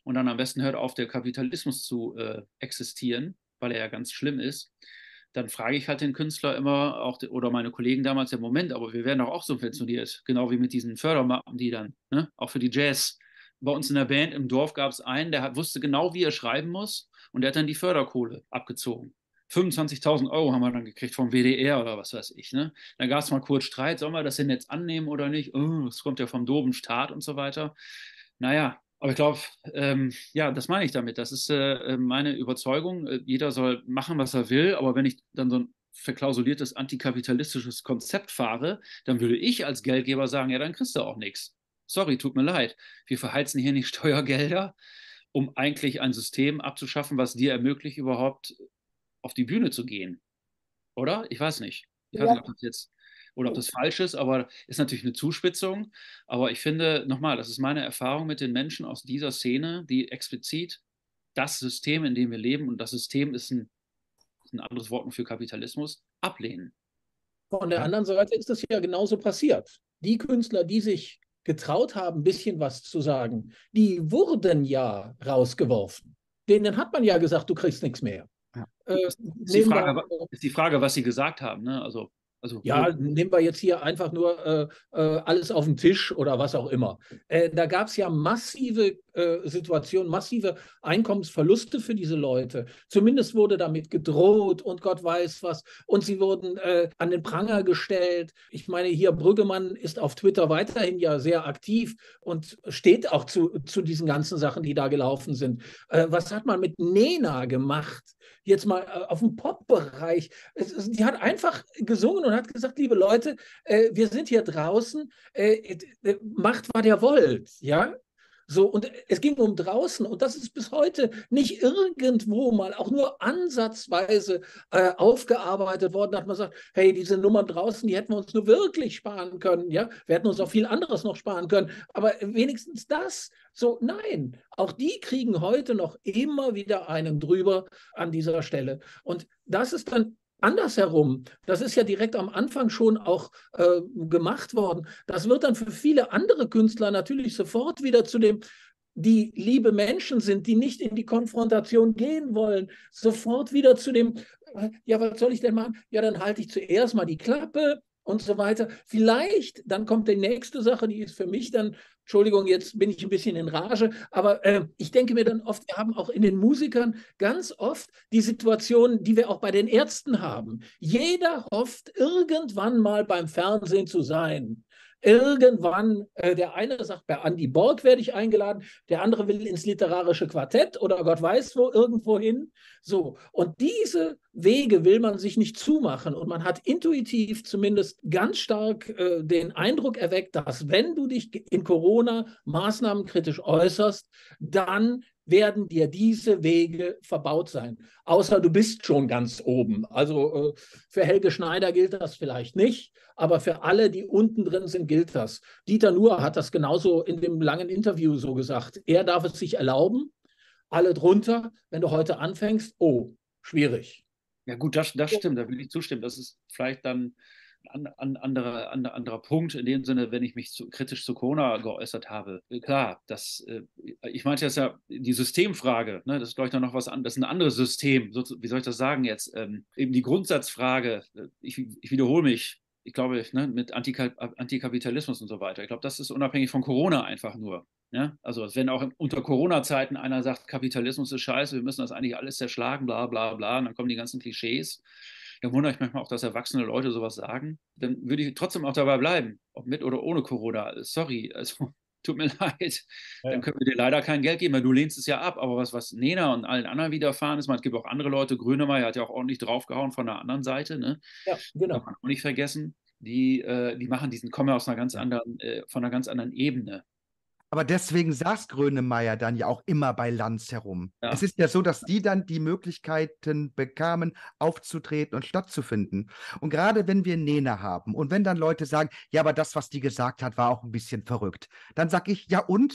Speaker 4: und dann am besten hört auf, der Kapitalismus zu äh, existieren, weil er ja ganz schlimm ist, dann frage ich halt den Künstler immer, auch de, oder meine Kollegen damals, im Moment, aber wir werden doch auch subventioniert, genau wie mit diesen Fördermappen, die dann, ne, auch für die Jazz. Bei uns in der Band im Dorf gab es einen, der hat, wusste genau, wie er schreiben muss, und der hat dann die Förderkohle abgezogen. fünfundzwanzigtausend Euro haben wir dann gekriegt vom W D R oder was weiß ich. Ne? Dann gab es mal kurz Streit, sollen wir das denn jetzt annehmen oder nicht? Oh, das kommt ja vom doofen Staat und so weiter. Naja, aber ich glaube, ähm, ja, das meine ich damit. Das ist äh, meine Überzeugung. Jeder soll machen, was er will, aber wenn ich dann so ein verklausuliertes antikapitalistisches Konzept fahre, dann würde ich als Geldgeber sagen, ja, dann kriegst du auch nichts. Sorry, tut mir leid. Wir verheizen hier nicht Steuergelder, um eigentlich ein System abzuschaffen, was dir ermöglicht, überhaupt auf die Bühne zu gehen. Oder? Ich weiß nicht. Ich weiß
Speaker 2: Ja.
Speaker 4: nicht, ob das jetzt oder ob das falsch ist, aber ist natürlich eine Zuspitzung. Aber ich finde, nochmal, das ist meine Erfahrung mit den Menschen aus dieser Szene, die explizit das System, in dem wir leben, und das System ist ein, ist ein anderes Wort für Kapitalismus, ablehnen.
Speaker 1: Von der
Speaker 3: Ja.
Speaker 1: anderen Seite ist das ja genauso passiert. Die Künstler, die sich getraut haben, ein bisschen was zu sagen, die wurden ja rausgeworfen. Denen hat man ja gesagt, du kriegst nichts mehr.
Speaker 3: Ja.
Speaker 1: Äh,
Speaker 4: Ist die, Frage,
Speaker 1: wir,
Speaker 4: ist die Frage, was sie gesagt haben. Ne? Also, also,
Speaker 1: ja, nehmen wir jetzt hier einfach nur äh, äh, alles auf den Tisch oder was auch immer. Äh, da gab es ja massive äh, Situationen, massive Einkommensverluste für diese Leute. Zumindest wurde damit gedroht und Gott weiß was. Und sie wurden äh, an den Pranger gestellt. Ich meine, hier Brüggemann ist auf Twitter weiterhin ja sehr aktiv und steht auch zu, zu diesen ganzen Sachen, die da gelaufen sind. Äh, was hat man mit Nena gemacht? Jetzt mal äh, auf dem Pop-Bereich. Die hat einfach gesungen und hat gesagt, liebe Leute, äh, wir sind hier draußen, äh, äh, macht, was ihr wollt, ja? So, und es ging um draußen, und das ist bis heute nicht irgendwo mal auch nur ansatzweise äh, aufgearbeitet worden, dass man sagt, hey, diese Nummern draußen, die hätten wir uns nur wirklich sparen können, ja, wir hätten uns auch viel anderes noch sparen können, aber wenigstens das, so, nein, auch die kriegen heute noch immer wieder einen drüber an dieser Stelle, und das ist dann andersherum, das ist ja direkt am Anfang schon auch äh, gemacht worden. Das wird dann für viele andere Künstler natürlich sofort wieder zu dem, die liebe Menschen sind, die nicht in die Konfrontation gehen wollen, sofort wieder zu dem, äh, ja, was soll ich denn machen? Ja, dann halte ich zuerst mal die Klappe und so weiter. Vielleicht, dann kommt die nächste Sache, die ist für mich dann, Entschuldigung, jetzt bin ich ein bisschen in Rage, aber äh, ich denke mir dann oft, wir haben auch in den Musikern ganz oft die Situation, die wir auch bei den Ärzten haben. Jeder hofft, irgendwann mal beim Fernsehen zu sein. Irgendwann, äh, der eine sagt, bei Andy Borg werde ich eingeladen, der andere will ins literarische Quartett oder Gott weiß wo, irgendwo hin. So, und diese Wege will man sich nicht zumachen, und man hat intuitiv zumindest ganz stark äh, den Eindruck erweckt, dass wenn du dich in Corona maßnahmenkritisch äußerst, dann werden dir diese Wege verbaut sein. Außer du bist schon ganz oben. Also äh, für Helge Schneider gilt das vielleicht nicht, aber für alle, die unten drin sind, gilt das. Dieter Nuhr hat das genauso in dem langen Interview so gesagt. Er darf es sich erlauben, alle drunter, wenn du heute anfängst, oh, schwierig.
Speaker 4: Ja gut, das, das stimmt, da will ich zustimmen. Das ist vielleicht dann ein an, anderer, an, anderer Punkt, in dem Sinne, wenn ich mich zu, kritisch zu Corona geäußert habe. Klar, das, äh, ich meinte jetzt ja die Systemfrage, ne, das ist, glaube ich, noch was anderes, das ist ein anderes System, so, wie soll ich das sagen jetzt? Ähm, eben die Grundsatzfrage, ich, ich wiederhole mich, ich glaube, ne, mit Antika Antikapitalismus und so weiter. Ich glaube, das ist unabhängig von Corona einfach nur. Ja? Also wenn auch unter Corona-Zeiten einer sagt, Kapitalismus ist scheiße, wir müssen das eigentlich alles zerschlagen, bla bla bla, und dann kommen die ganzen Klischees. Da wundere ich manchmal auch, dass erwachsene Leute sowas sagen. Dann würde ich trotzdem auch dabei bleiben, ob mit oder ohne Corona. Sorry, also tut mir leid. Ja. Dann können wir dir leider kein Geld geben, weil du lehnst es ja ab. Aber was, was Nena und allen anderen widerfahren ist, man, es gibt auch andere Leute, Grönemeyer hat ja auch ordentlich draufgehauen von der anderen Seite, ne?
Speaker 1: Ja, genau.
Speaker 4: Darf man auch nicht vergessen. Die, äh, die machen diesen, kommen ja aus einer ganz anderen, äh, von einer ganz anderen Ebene.
Speaker 3: Aber deswegen saß Grönemeyer dann ja auch immer bei Lanz herum. Ja. Es ist ja so, dass die dann die Möglichkeiten bekamen, aufzutreten und stattzufinden. Und gerade wenn wir Nena haben und wenn dann Leute sagen, ja, aber das, was die gesagt hat, war auch ein bisschen verrückt, dann sage ich, ja und?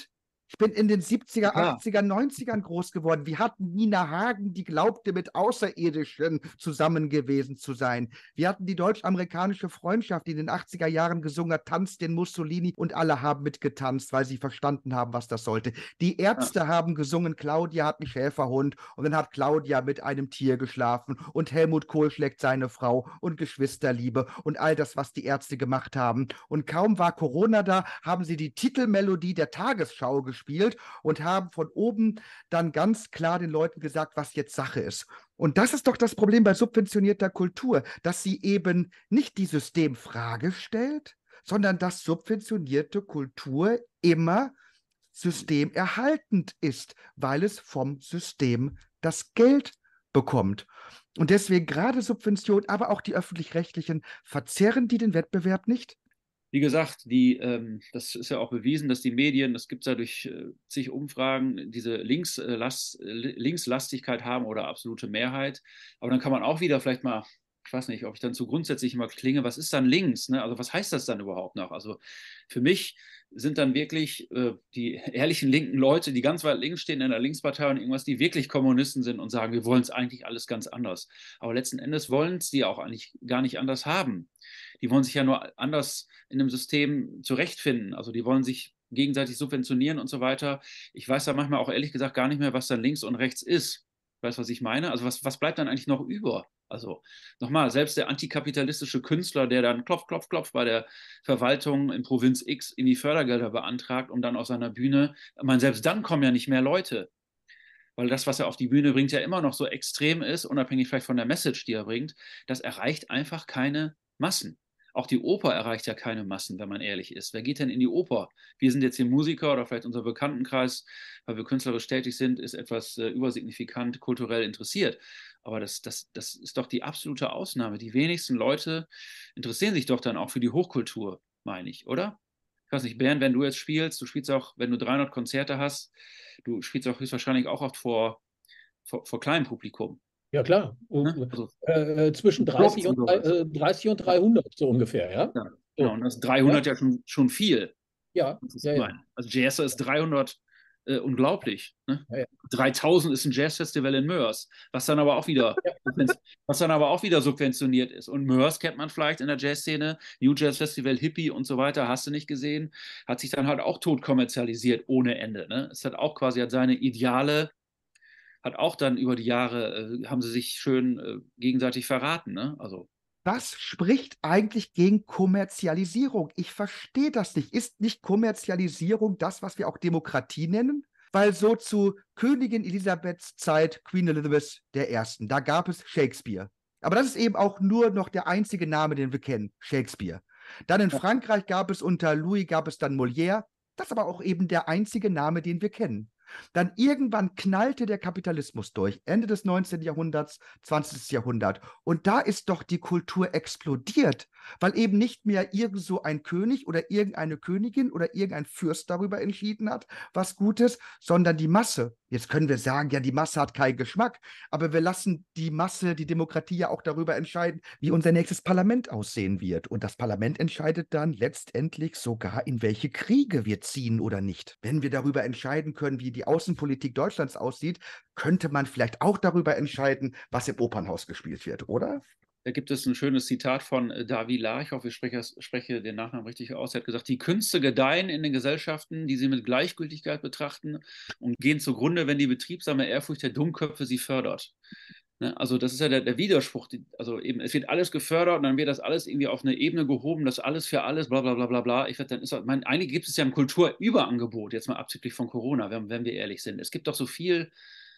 Speaker 3: Ich bin in den siebziger,
Speaker 4: Ja.
Speaker 3: achtziger, neunzigern groß geworden. Wir hatten Nina Hagen, die glaubte, mit Außerirdischen zusammen gewesen zu sein. Wir hatten die deutsch-amerikanische Freundschaft, die in den achtziger Jahren gesungen hat, tanzt den Mussolini, und alle haben mitgetanzt, weil sie verstanden haben, was das sollte. Die Ärzte ja. haben gesungen, Claudia hat einen Schäferhund, und dann hat Claudia mit einem Tier geschlafen, und Helmut Kohl schlägt seine Frau, und Geschwisterliebe und all das, was die Ärzte gemacht haben. Und kaum war Corona da, haben sie die Titelmelodie der Tagesschau gespielt gespielt und haben von oben dann ganz klar den Leuten gesagt, was jetzt Sache ist. Und das ist doch das Problem bei subventionierter Kultur, dass sie eben nicht die Systemfrage stellt, sondern dass subventionierte Kultur immer systemerhaltend ist, weil es vom System das Geld bekommt. Und deswegen gerade Subventionen, aber auch die öffentlich-rechtlichen, verzerren die den Wettbewerb nicht?
Speaker 4: Wie gesagt, die, ähm, das ist ja auch bewiesen, dass die Medien, das gibt es ja durch äh, zig Umfragen, diese Linkslast, Linkslastigkeit haben oder absolute Mehrheit. Aber dann kann man auch wieder vielleicht mal, ich weiß nicht, ob ich dann zu grundsätzlich immer klinge, was ist dann links? Ne? Also was heißt das dann überhaupt noch? Also für mich sind dann wirklich äh, die ehrlichen linken Leute, die ganz weit links stehen in der Linkspartei und irgendwas, die wirklich Kommunisten sind und sagen, wir wollen es eigentlich alles ganz anders. Aber letzten Endes wollen es die auch eigentlich gar nicht anders haben. Die wollen sich ja nur anders in einem System zurechtfinden. Also die wollen sich gegenseitig subventionieren und so weiter. Ich weiß da manchmal auch ehrlich gesagt gar nicht mehr, was dann links und rechts ist. Weißt du, was ich meine? Also was, was bleibt dann eigentlich noch über? Also nochmal, selbst der antikapitalistische Künstler, der dann klopf, klopf, klopf bei der Verwaltung in Provinz X in die Fördergelder beantragt, um dann auf seiner Bühne, ich meine, selbst dann kommen ja nicht mehr Leute. Weil das, was er auf die Bühne bringt, ja immer noch so extrem ist, unabhängig vielleicht von der Message, die er bringt, das erreicht einfach keine Massen. Auch die Oper erreicht ja keine Massen, wenn man ehrlich ist. Wer geht denn in die Oper? Wir sind jetzt hier Musiker oder vielleicht unser Bekanntenkreis, weil wir künstlerisch tätig sind, ist etwas äh, übersignifikant kulturell interessiert. Aber das, das, das ist doch die absolute Ausnahme. Die wenigsten Leute interessieren sich doch dann auch für die Hochkultur, meine ich, oder? Ich weiß nicht, Bernd, wenn du jetzt spielst, du spielst auch, wenn du dreihundert Konzerte hast, du spielst auch höchstwahrscheinlich auch oft vor, vor, vor kleinem Publikum.
Speaker 1: Ja, klar.
Speaker 4: Ne? Also,
Speaker 1: äh, zwischen dreißig und, äh, dreißig und dreihundert, so ungefähr, ja?
Speaker 4: Ja, genau. Und das ist dreihundert ja, ja schon, schon viel.
Speaker 1: Ja,
Speaker 4: ist
Speaker 1: ja, ja.
Speaker 4: Also Jazz ist dreihundert äh, unglaublich. Ne?
Speaker 1: Ja, ja.
Speaker 4: dreitausend ist ein Jazzfestival in Mörs, was dann aber auch wieder, ja. was dann aber auch wieder subventioniert ist. Und Mörs kennt man vielleicht in der Jazzszene, New Jazz Festival, Hippie und so weiter, hast du nicht gesehen, hat sich dann halt auch tot kommerzialisiert ohne Ende. Ne? Es hat auch quasi hat seine Ideale, hat auch dann über die Jahre, äh, haben sie sich schön äh, gegenseitig verraten. Ne? Also
Speaker 3: Das spricht eigentlich gegen Kommerzialisierung. Ich verstehe das nicht. Ist nicht Kommerzialisierung das, was wir auch Demokratie nennen? Weil so zu Königin Elisabeths Zeit, Queen Elizabeth der Ersten, da gab es Shakespeare. Aber das ist eben auch nur noch der einzige Name, den wir kennen, Shakespeare. Dann in Frankreich gab es unter Louis, gab es dann Molière. Das ist aber auch eben der einzige Name, den wir kennen. Dann irgendwann knallte der Kapitalismus durch, Ende des neunzehnten Jahrhunderts, zwanzigsten Jahrhundert. Und da ist doch die Kultur explodiert, weil eben nicht mehr irgend so ein König oder irgendeine Königin oder irgendein Fürst darüber entschieden hat, was gut ist, sondern die Masse. Jetzt können wir sagen, ja, die Masse hat keinen Geschmack, aber wir lassen die Masse, die Demokratie ja auch darüber entscheiden, wie unser nächstes Parlament aussehen wird. Und das Parlament entscheidet dann letztendlich sogar, in welche Kriege wir ziehen oder nicht. Wenn wir darüber entscheiden können, wie die Außenpolitik Deutschlands aussieht, könnte man vielleicht auch darüber entscheiden, was im Opernhaus gespielt wird, oder?
Speaker 4: Da gibt es ein schönes Zitat von David Lahr, ich hoffe, ich spreche, spreche den Nachnamen richtig aus. Er hat gesagt, die Künste gedeihen in den Gesellschaften, die sie mit Gleichgültigkeit betrachten und gehen zugrunde, wenn die betriebsame Ehrfurcht der Dummköpfe sie fördert. Ne? Also das ist ja der, der Widerspruch. Also eben, es wird alles gefördert und dann wird das alles irgendwie auf eine Ebene gehoben, das alles für alles, bla bla bla bla bla. Ich, dann ist, mein, eigentlich gibt es ja ein Kulturüberangebot, jetzt mal abzüglich von Corona, wenn, wenn wir ehrlich sind. Es gibt doch so viel,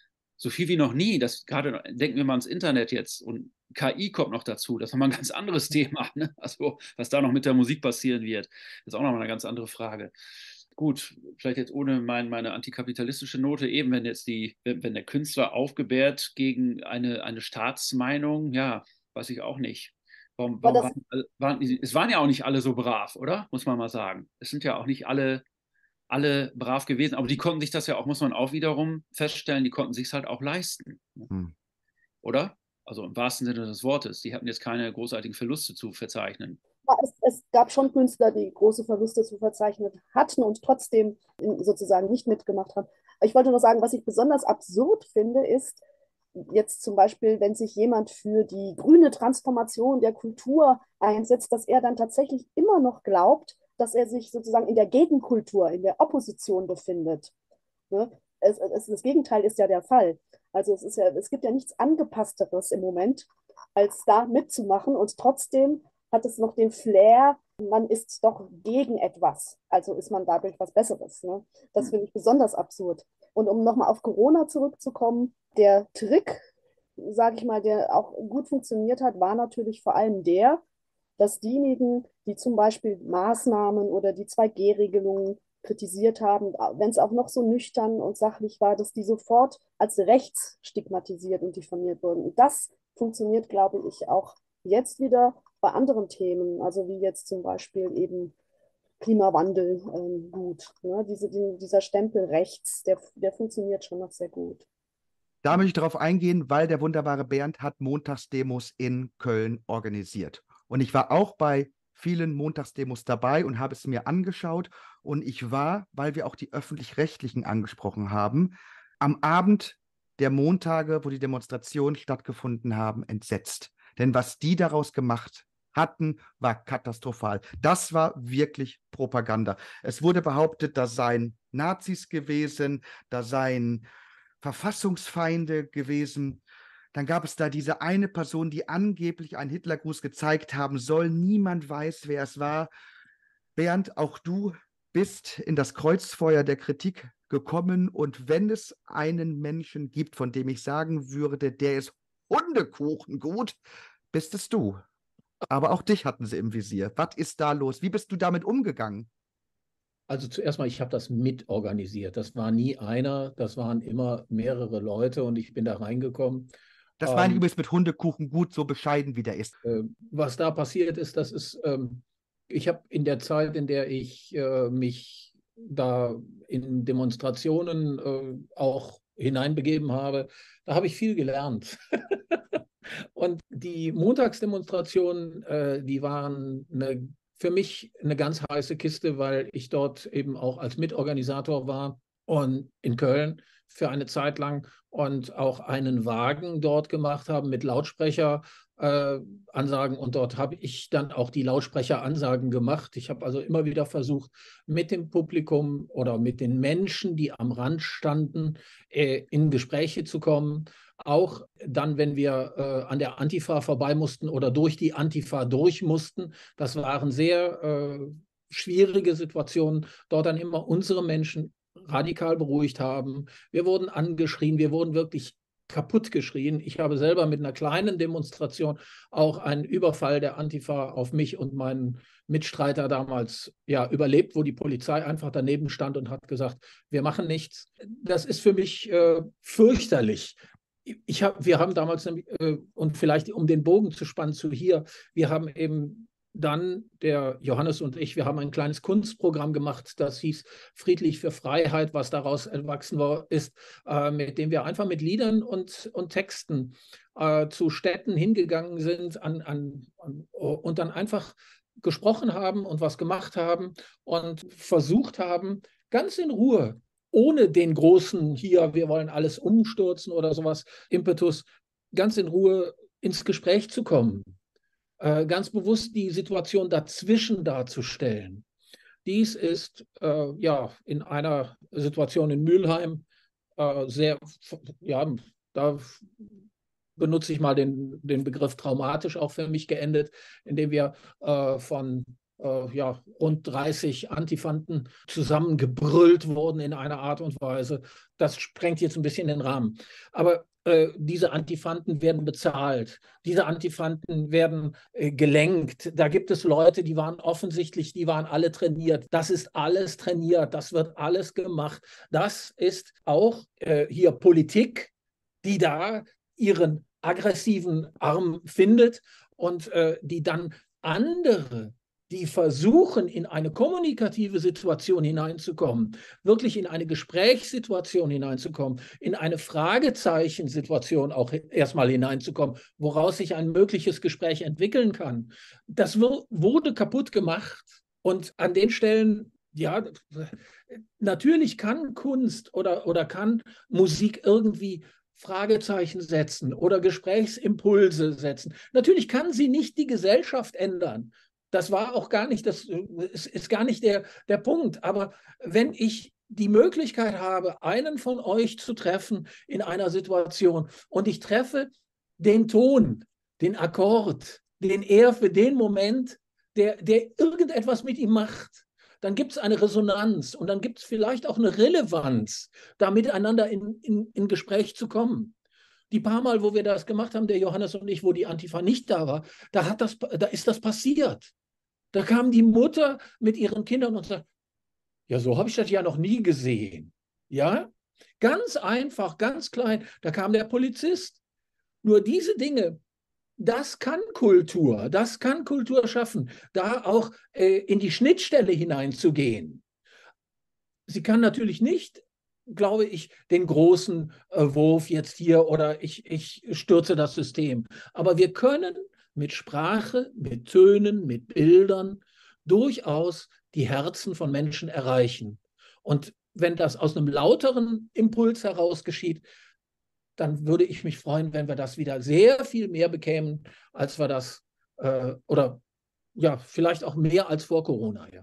Speaker 4: so viel wie noch nie. Das, gerade denken wir mal ans Internet jetzt und K I kommt noch dazu. Das ist nochmal ein ganz anderes Thema. Ne? Also was da noch mit der Musik passieren wird, ist auch nochmal eine ganz andere Frage. Gut, vielleicht jetzt ohne mein, meine antikapitalistische Note, eben wenn jetzt die, wenn, wenn der Künstler aufgebärt gegen eine, eine Staatsmeinung, ja, weiß ich auch nicht. Warum, warum waren, waren, es waren ja auch nicht alle so brav, oder? Muss man mal sagen. Es sind ja auch nicht alle, alle brav gewesen, aber die konnten sich das ja auch, muss man auch wiederum feststellen, die konnten sich es halt auch leisten. Hm. Oder? Also im wahrsten Sinne des Wortes. Die hatten jetzt keine großartigen Verluste zu verzeichnen.
Speaker 2: es, es gab schon Künstler, die große Verluste zu verzeichnen hatten und trotzdem sozusagen nicht mitgemacht haben. Ich wollte nur sagen, was ich besonders absurd finde, ist jetzt zum Beispiel, wenn sich jemand für die grüne Transformation der Kultur einsetzt, dass er dann tatsächlich immer noch glaubt, dass er sich sozusagen in der Gegenkultur, in der Opposition befindet. Ne? Es, es, das Gegenteil ist ja der Fall. Also es, ist ja, es gibt ja nichts Angepassteres im Moment, als da mitzumachen und trotzdem hat es noch den Flair, man ist doch gegen etwas. Also ist man dadurch was Besseres. Ne? Das finde ich besonders absurd. Und um nochmal auf Corona zurückzukommen, der Trick, sage ich mal, der auch gut funktioniert hat, war natürlich vor allem der, dass diejenigen, die zum Beispiel Maßnahmen oder die zwei G Regelungen kritisiert haben, wenn es auch noch so nüchtern und sachlich war, dass die sofort als rechts stigmatisiert und diffamiert wurden. Und das funktioniert, glaube ich, auch jetzt wieder bei anderen Themen, also wie jetzt zum Beispiel eben Klimawandel ähm, gut. Ne? Diese, die, dieser Stempel rechts, der, der funktioniert schon noch sehr gut.
Speaker 3: Da möchte ich darauf eingehen, weil der wunderbare Bernd hat Montagsdemos in Köln organisiert. Und ich war auch bei vielen Montagsdemos dabei und habe es mir angeschaut. Und ich war, weil wir auch die Öffentlich-Rechtlichen angesprochen haben, am Abend der Montage, wo die Demonstrationen stattgefunden haben, entsetzt. Denn was die daraus gemacht hatten, war katastrophal. Das war wirklich Propaganda. Es wurde behauptet, da seien Nazis gewesen, da seien Verfassungsfeinde gewesen. Dann gab es da diese eine Person, die angeblich einen Hitlergruß gezeigt haben soll. Niemand weiß, wer es war. Bernd, auch du bist in das Kreuzfeuer der Kritik gekommen. Und wenn es einen Menschen gibt, von dem ich sagen würde, der ist Hundekuchen gut, bist es du. Aber auch dich hatten sie im Visier. Was ist da los? Wie bist du damit umgegangen?
Speaker 1: Also zuerst mal, ich habe das mitorganisiert. Das war nie einer, das waren immer mehrere Leute und ich bin da reingekommen.
Speaker 3: Das meine ich
Speaker 1: Ähm,
Speaker 3: übrigens mit Hundekuchen gut, so bescheiden wie der ist.
Speaker 1: äh, was da passiert ist, das ist, ähm, ich habe in der Zeit, in der ich äh, mich da in Demonstrationen äh, auch hineinbegeben habe, da habe ich viel gelernt. Und die Montagsdemonstrationen, äh, die waren eine, für mich eine ganz heiße Kiste, weil ich dort eben auch als Mitorganisator war und in Köln für eine Zeit lang und auch einen Wagen dort gemacht haben mit Lautsprecheransagen. Äh, und dort habe ich dann auch die Lautsprecheransagen gemacht. Ich habe also immer wieder versucht, mit dem Publikum oder mit den Menschen, die am Rand standen, äh, in Gespräche zu kommen. Auch dann, wenn wir äh, an der Antifa vorbei mussten oder durch die Antifa durch mussten, das waren sehr äh, schwierige Situationen, dort dann immer unsere Menschen radikal beruhigt haben. Wir wurden angeschrien, wir wurden wirklich kaputt geschrien. Ich habe selber mit einer kleinen Demonstration auch einen Überfall der Antifa auf mich und meinen Mitstreiter damals ja, überlebt, wo die Polizei einfach daneben stand und hat gesagt, wir machen nichts. Das ist für mich äh, fürchterlich. Ich hab, wir haben damals, äh, und vielleicht um den Bogen zu spannen zu hier, wir haben eben dann, der Johannes und ich, wir haben ein kleines Kunstprogramm gemacht, das hieß Friedlich für Freiheit, was daraus erwachsen war, ist, äh, mit dem wir einfach mit Liedern und, und Texten äh, zu Städten hingegangen sind an, an, an, und dann einfach gesprochen haben und was gemacht haben und versucht haben, ganz in Ruhe, ohne den großen hier, wir wollen alles umstürzen oder sowas, Impetus, ganz in Ruhe ins Gespräch zu kommen. Äh, ganz bewusst die Situation dazwischen darzustellen. Dies ist äh, ja in einer Situation in Mülheim äh, sehr, ja, da benutze ich mal den, den Begriff traumatisch auch für mich geendet, indem wir äh, von äh, ja, rund dreißig Antifanten zusammengebrüllt wurden in einer Art und Weise. Das sprengt jetzt ein bisschen den Rahmen. Aber äh, diese Antifanten werden bezahlt. Diese Antifanten werden äh, gelenkt. Da gibt es Leute, die waren offensichtlich, die waren alle trainiert. Das ist alles trainiert. Das wird alles gemacht. Das ist auch äh, hier Politik, die da ihren aggressiven Arm findet und äh, die dann andere die versuchen, in eine kommunikative Situation hineinzukommen, wirklich in eine Gesprächssituation hineinzukommen, in eine Fragezeichensituation auch erstmal hineinzukommen, woraus sich ein mögliches Gespräch entwickeln kann. Das wurde kaputt gemacht. Und an den Stellen, ja, natürlich kann Kunst oder, oder kann Musik irgendwie Fragezeichen setzen oder Gesprächsimpulse setzen. Natürlich kann sie nicht die Gesellschaft ändern. Das war auch gar nicht, das ist, ist gar nicht der, der Punkt. Aber wenn ich die Möglichkeit habe, einen von euch zu treffen in einer Situation und ich treffe den Ton, den Akkord, den er für den Moment, der, der irgendetwas mit ihm macht, dann gibt es eine Resonanz und dann gibt es vielleicht auch eine Relevanz, da miteinander in, in, in Gespräch zu kommen. Die paar Mal, wo wir das gemacht haben, der Johannes und ich, wo die Antifa nicht da war, da, hat das, da ist das passiert. Da kam die Mutter mit ihren Kindern und sagt, ja, so habe ich das ja noch nie gesehen. Ja, ganz einfach, ganz klein. Da kam der Polizist. Nur diese Dinge, das kann Kultur, das kann Kultur schaffen, da auch äh, in die Schnittstelle hineinzugehen. Sie kann natürlich nicht, glaube ich, den großen äh, Wurf jetzt hier oder ich, ich stürze das System. Aber wir können mit Sprache, mit Tönen, mit Bildern durchaus die Herzen von Menschen erreichen. Und wenn das aus einem lauteren Impuls heraus geschieht, dann würde ich mich freuen, wenn wir das wieder sehr viel mehr bekämen, als wir das, äh, oder ja, vielleicht auch mehr als vor Corona. Ja.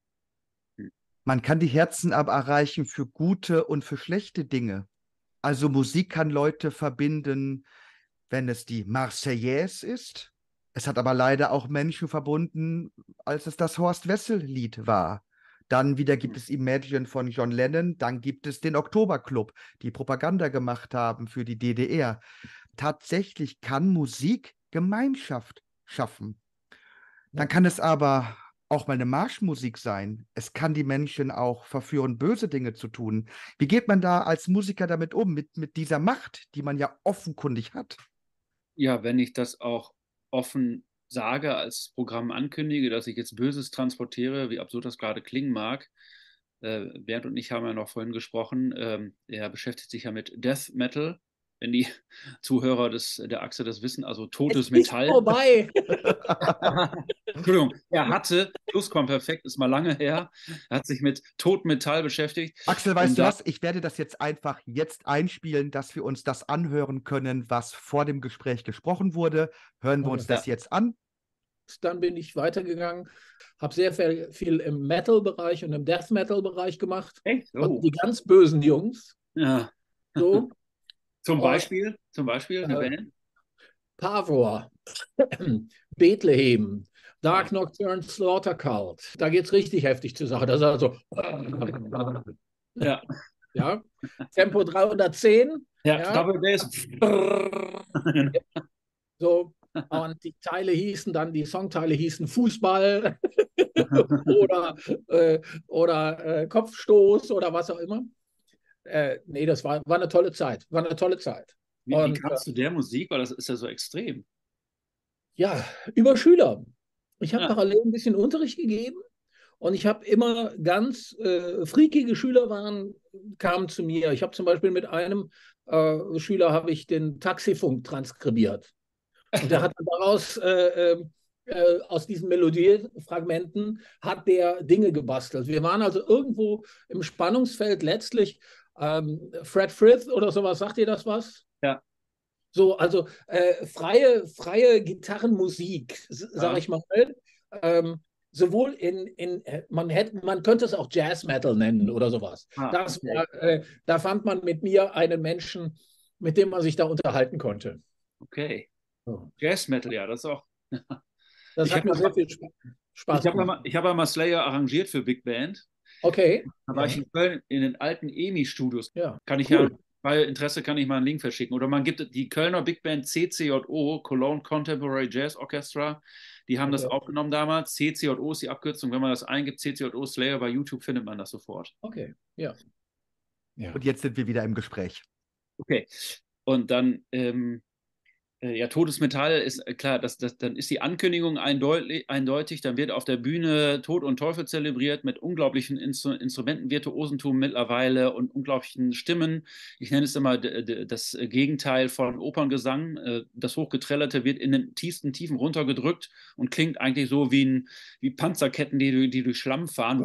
Speaker 3: Man kann die Herzen aber erreichen für gute und für schlechte Dinge. Also Musik kann Leute verbinden, wenn es die Marseillaise ist. Es hat aber leider auch Menschen verbunden, als es das Horst-Wessel-Lied war. Dann wieder gibt es Imagine von John Lennon, dann gibt es den Oktoberclub, die Propaganda gemacht haben für die D D R. Tatsächlich kann Musik Gemeinschaft schaffen. Dann kann es aber auch mal eine Marschmusik sein. Es kann die Menschen auch verführen, böse Dinge zu tun. Wie geht man da als Musiker damit um, mit, mit dieser Macht, die man ja offenkundig hat?
Speaker 4: Ja, wenn ich das auch offen sage, als Programm ankündige, dass ich jetzt Böses transportiere, wie absurd das gerade klingen mag. Äh, Bernd und ich haben ja noch vorhin gesprochen, ähm, er beschäftigt sich ja mit Death Metal, wenn die Zuhörer des, der Achse das wissen, also totes
Speaker 1: es
Speaker 4: Metall.
Speaker 1: Ist vorbei.
Speaker 4: Entschuldigung, er hatte, Plusquamperfekt ist mal lange her, er hat sich mit totem Metall beschäftigt.
Speaker 3: Axel, weißt
Speaker 4: Und
Speaker 3: du
Speaker 4: da,
Speaker 3: was? Ich werde das jetzt einfach jetzt einspielen, dass wir uns das anhören können, was vor dem Gespräch gesprochen wurde. Hören wir
Speaker 1: Okay.
Speaker 3: uns das
Speaker 4: Ja.
Speaker 3: jetzt an.
Speaker 1: Dann bin ich weitergegangen, habe sehr viel, viel im Metal-Bereich und im Death-Metal-Bereich gemacht.
Speaker 4: Echt?
Speaker 1: Und
Speaker 4: Oh.
Speaker 1: die ganz bösen Jungs.
Speaker 4: Ja.
Speaker 1: So.
Speaker 4: Zum
Speaker 1: Und,
Speaker 4: Beispiel, zum Beispiel eine
Speaker 1: äh,
Speaker 4: Band?
Speaker 1: Pavor, Bethlehem, Dark Nocturne Slaughter Cult. Da geht es richtig heftig zur Sache. Das ist also
Speaker 4: Ja.
Speaker 1: ja, Tempo dreihundertzehn.
Speaker 4: Ja,
Speaker 1: Ja.
Speaker 4: Double Bass.
Speaker 1: So. Und die Teile hießen dann, die Songteile hießen Fußball oder, äh, oder äh, Kopfstoß oder was auch immer. Äh, nee, das war, war eine tolle Zeit. War eine tolle Zeit.
Speaker 4: Wie, wie
Speaker 1: Und
Speaker 4: kamst
Speaker 1: äh,
Speaker 4: du der Musik? Weil das ist ja so extrem.
Speaker 1: ja, über Schüler. Ich habe
Speaker 4: Ja.
Speaker 1: parallel ein bisschen Unterricht gegeben und ich habe immer ganz äh, freakige Schüler waren, kamen zu mir. Ich habe zum Beispiel mit einem äh, Schüler habe ich den Taxifunk transkribiert. Und der hat dann daraus, äh, äh, aus diesen Melodiefragmenten, hat der Dinge gebastelt. Wir waren also irgendwo im Spannungsfeld letztlich. Ähm, Fred Frith oder sowas, sagt ihr das was?
Speaker 4: Ja.
Speaker 1: So, also äh, freie, freie Gitarrenmusik, sage
Speaker 4: Ja.
Speaker 1: ich mal. Ähm, sowohl in, in man, hätte, man könnte es auch Jazz Metal nennen oder sowas.
Speaker 4: Ah,
Speaker 1: Das
Speaker 4: okay.
Speaker 1: war, äh, da fand man mit mir einen Menschen, mit dem man sich da unterhalten konnte.
Speaker 4: Okay.
Speaker 1: So.
Speaker 4: Jazz Metal, ja, das ist auch.
Speaker 1: Das
Speaker 4: Ich
Speaker 1: hat
Speaker 4: habe
Speaker 1: mir
Speaker 4: ja
Speaker 1: sehr
Speaker 4: mal,
Speaker 1: viel Sp- Spaß
Speaker 4: ich hab ja
Speaker 1: gemacht.
Speaker 4: mal, ich hab ja mal Slayer arrangiert für Big Band.
Speaker 1: Okay.
Speaker 4: Da war
Speaker 1: Ja.
Speaker 4: ich in Köln in den alten E M I-Studios.
Speaker 1: Ja,
Speaker 4: Kann ich
Speaker 1: cool.
Speaker 4: ja, bei Interesse kann ich mal einen Link verschicken. Oder man gibt die Kölner Big Band C C J O, Cologne Contemporary Jazz Orchestra. Die haben das
Speaker 1: Okay.
Speaker 4: aufgenommen damals. C C J O ist die Abkürzung. Wenn man das eingibt, C C J O Slayer bei YouTube, findet man das sofort.
Speaker 1: Okay, ja. Ja.
Speaker 3: Und jetzt sind wir wieder im Gespräch.
Speaker 4: Okay. Und dann ähm, Ja, Totes Metall ist klar, das, das, dann ist die Ankündigung eindeutig, eindeutig, dann wird auf der Bühne Tod und Teufel zelebriert mit unglaublichen Instru Instrumentenvirtuosentum mittlerweile und unglaublichen Stimmen. Ich nenne es immer das Gegenteil von Operngesang. Das Hochgetrellerte wird in den tiefsten Tiefen runtergedrückt und klingt eigentlich so wie, ein, wie Panzerketten, die, die durch Schlamm fahren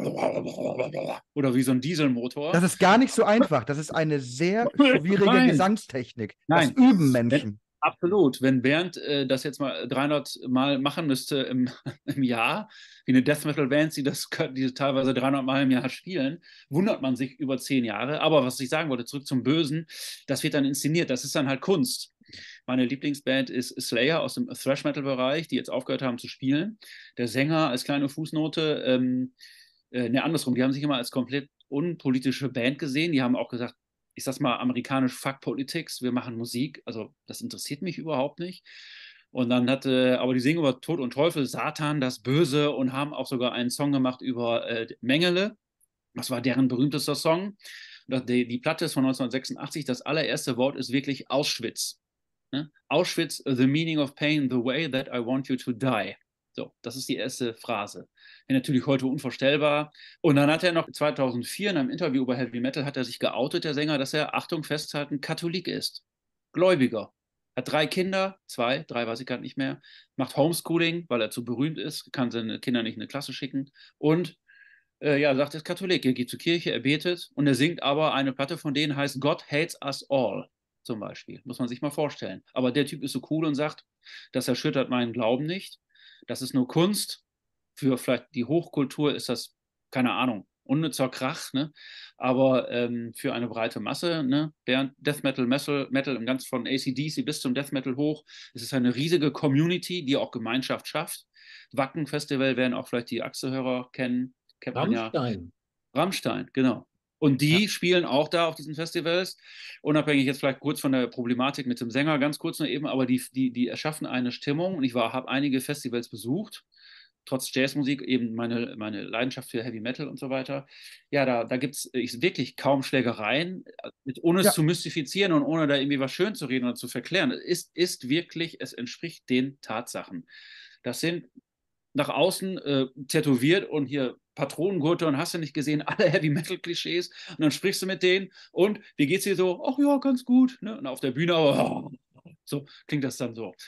Speaker 4: oder wie so ein Dieselmotor.
Speaker 3: Das ist gar nicht so einfach. Das ist eine sehr schwierige
Speaker 4: Nein.
Speaker 3: Gesangstechnik.
Speaker 4: Nein.
Speaker 3: Das üben Menschen.
Speaker 4: Absolut. Wenn Bernd äh, das jetzt mal dreihundert Mal machen müsste im, im Jahr, wie eine Death Metal Band, die das die teilweise dreihundert Mal im Jahr spielen, wundert man sich über zehn Jahre. Aber was ich sagen wollte, zurück zum Bösen, das wird dann inszeniert. Das ist dann halt Kunst. Meine Lieblingsband ist Slayer aus dem Thrash Metal Bereich, die jetzt aufgehört haben zu spielen. Der Sänger als kleine Fußnote, ähm, äh, ne, andersrum, die haben sich immer als komplett unpolitische Band gesehen. Die haben auch gesagt, ich sag's mal, amerikanisch Fuck Politics, wir machen Musik, also das interessiert mich überhaupt nicht. Und dann hatte, aber die singen über Tod und Teufel, Satan, das Böse und haben auch sogar einen Song gemacht über äh, Mengele. Das war deren berühmtester Song. Die, die Platte ist von neunzehnhundertsechsundachtzig, das allererste Wort ist wirklich Auschwitz. Ne? Auschwitz, the meaning of pain, the way that I want you to die. So, das ist die erste Phrase. Ja, natürlich heute unvorstellbar. Und dann hat er noch zweitausendvier in einem Interview über Heavy Metal hat er sich geoutet, der Sänger, dass er, Achtung, festhalten, Katholik ist. Gläubiger. Hat drei Kinder, zwei, drei weiß ich gerade nicht mehr. Macht Homeschooling, weil er zu berühmt ist, kann seine Kinder nicht in eine Klasse schicken. Und äh, ja, sagt, er ist Katholik. Er geht zur Kirche, er betet und er singt aber eine Platte von denen, heißt God Hates Us All. Zum Beispiel. Muss man sich mal vorstellen. Aber der Typ ist so cool und sagt, das erschüttert meinen Glauben nicht. Das ist nur Kunst. Für vielleicht die Hochkultur ist das, keine Ahnung, unnützer Krach, ne? Aber ähm, für eine breite Masse, ne? Der Death Metal, Metal, Metal im Ganzen von A C D C bis zum Death Metal hoch, es ist eine riesige Community, die auch Gemeinschaft schafft. Wacken Festival werden auch vielleicht die Achse-Hörer kennen. Kennt man ja.
Speaker 1: Rammstein.
Speaker 4: Rammstein, genau. Und die
Speaker 3: Ja.
Speaker 4: spielen auch da auf diesen Festivals, unabhängig jetzt vielleicht kurz von der Problematik mit dem Sänger, ganz kurz nur eben, aber die, die, die erschaffen eine Stimmung und ich habe einige Festivals besucht, trotz Jazzmusik, eben meine, meine Leidenschaft für Heavy Metal und so weiter. Ja, da, da gibt es wirklich kaum Schlägereien, ohne es
Speaker 3: Ja.
Speaker 4: zu mystifizieren und ohne da irgendwie was schön zu reden oder zu verklären. Es ist, ist wirklich, es entspricht den Tatsachen. Das sind nach außen äh, tätowiert und hier Patronengurte und hast du nicht gesehen, alle Heavy-Metal-Klischees und dann sprichst du mit denen und wie geht's dir so? Ach ja, ganz gut. Ne? Und auf der Bühne, oh, so klingt das dann so.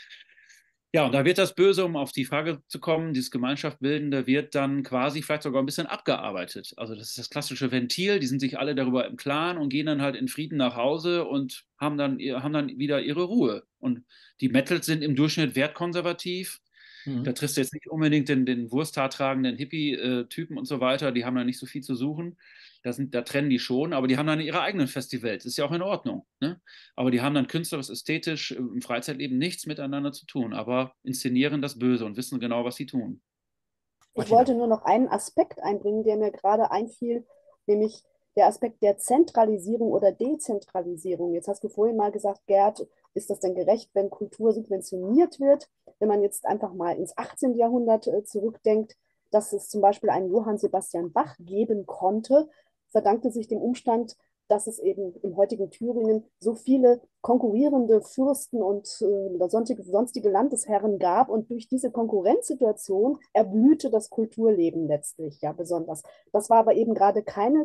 Speaker 4: Ja, und da wird das Böse, um auf die Frage zu kommen, dieses Gemeinschaftbildende wird dann quasi vielleicht sogar ein bisschen abgearbeitet. Also das ist das klassische Ventil, die sind sich alle darüber im Klaren und gehen dann halt in Frieden nach Hause und haben dann, haben dann wieder ihre Ruhe. Und die Metals sind im Durchschnitt wertkonservativ. Mhm. Da triffst du jetzt nicht unbedingt den, den Wursthaar-tragenden Hippie-Typen und so weiter, die haben da nicht so viel zu suchen. Da, sind, da trennen die schon, aber die haben dann ihre eigenen Festivals. Ist ja auch in Ordnung. Ne? Aber die haben dann künstlerisch, ästhetisch im Freizeitleben nichts miteinander zu tun, aber inszenieren das Böse und wissen genau, was sie tun.
Speaker 2: Ich wollte nur noch einen Aspekt einbringen, der mir gerade einfiel, nämlich der Aspekt der Zentralisierung oder Dezentralisierung. Jetzt hast du vorhin mal gesagt, Gerd, ist das denn gerecht, wenn Kultur subventioniert wird? Wenn man jetzt einfach mal ins achtzehnten Jahrhundert äh, zurückdenkt, dass es zum Beispiel einen Johann Sebastian Bach geben konnte, verdankte sich dem Umstand, dass es eben im heutigen Thüringen so viele konkurrierende Fürsten und äh, sonstige, sonstige Landesherren gab und durch diese Konkurrenzsituation erblühte das Kulturleben letztlich ja besonders. Das war aber eben gerade keine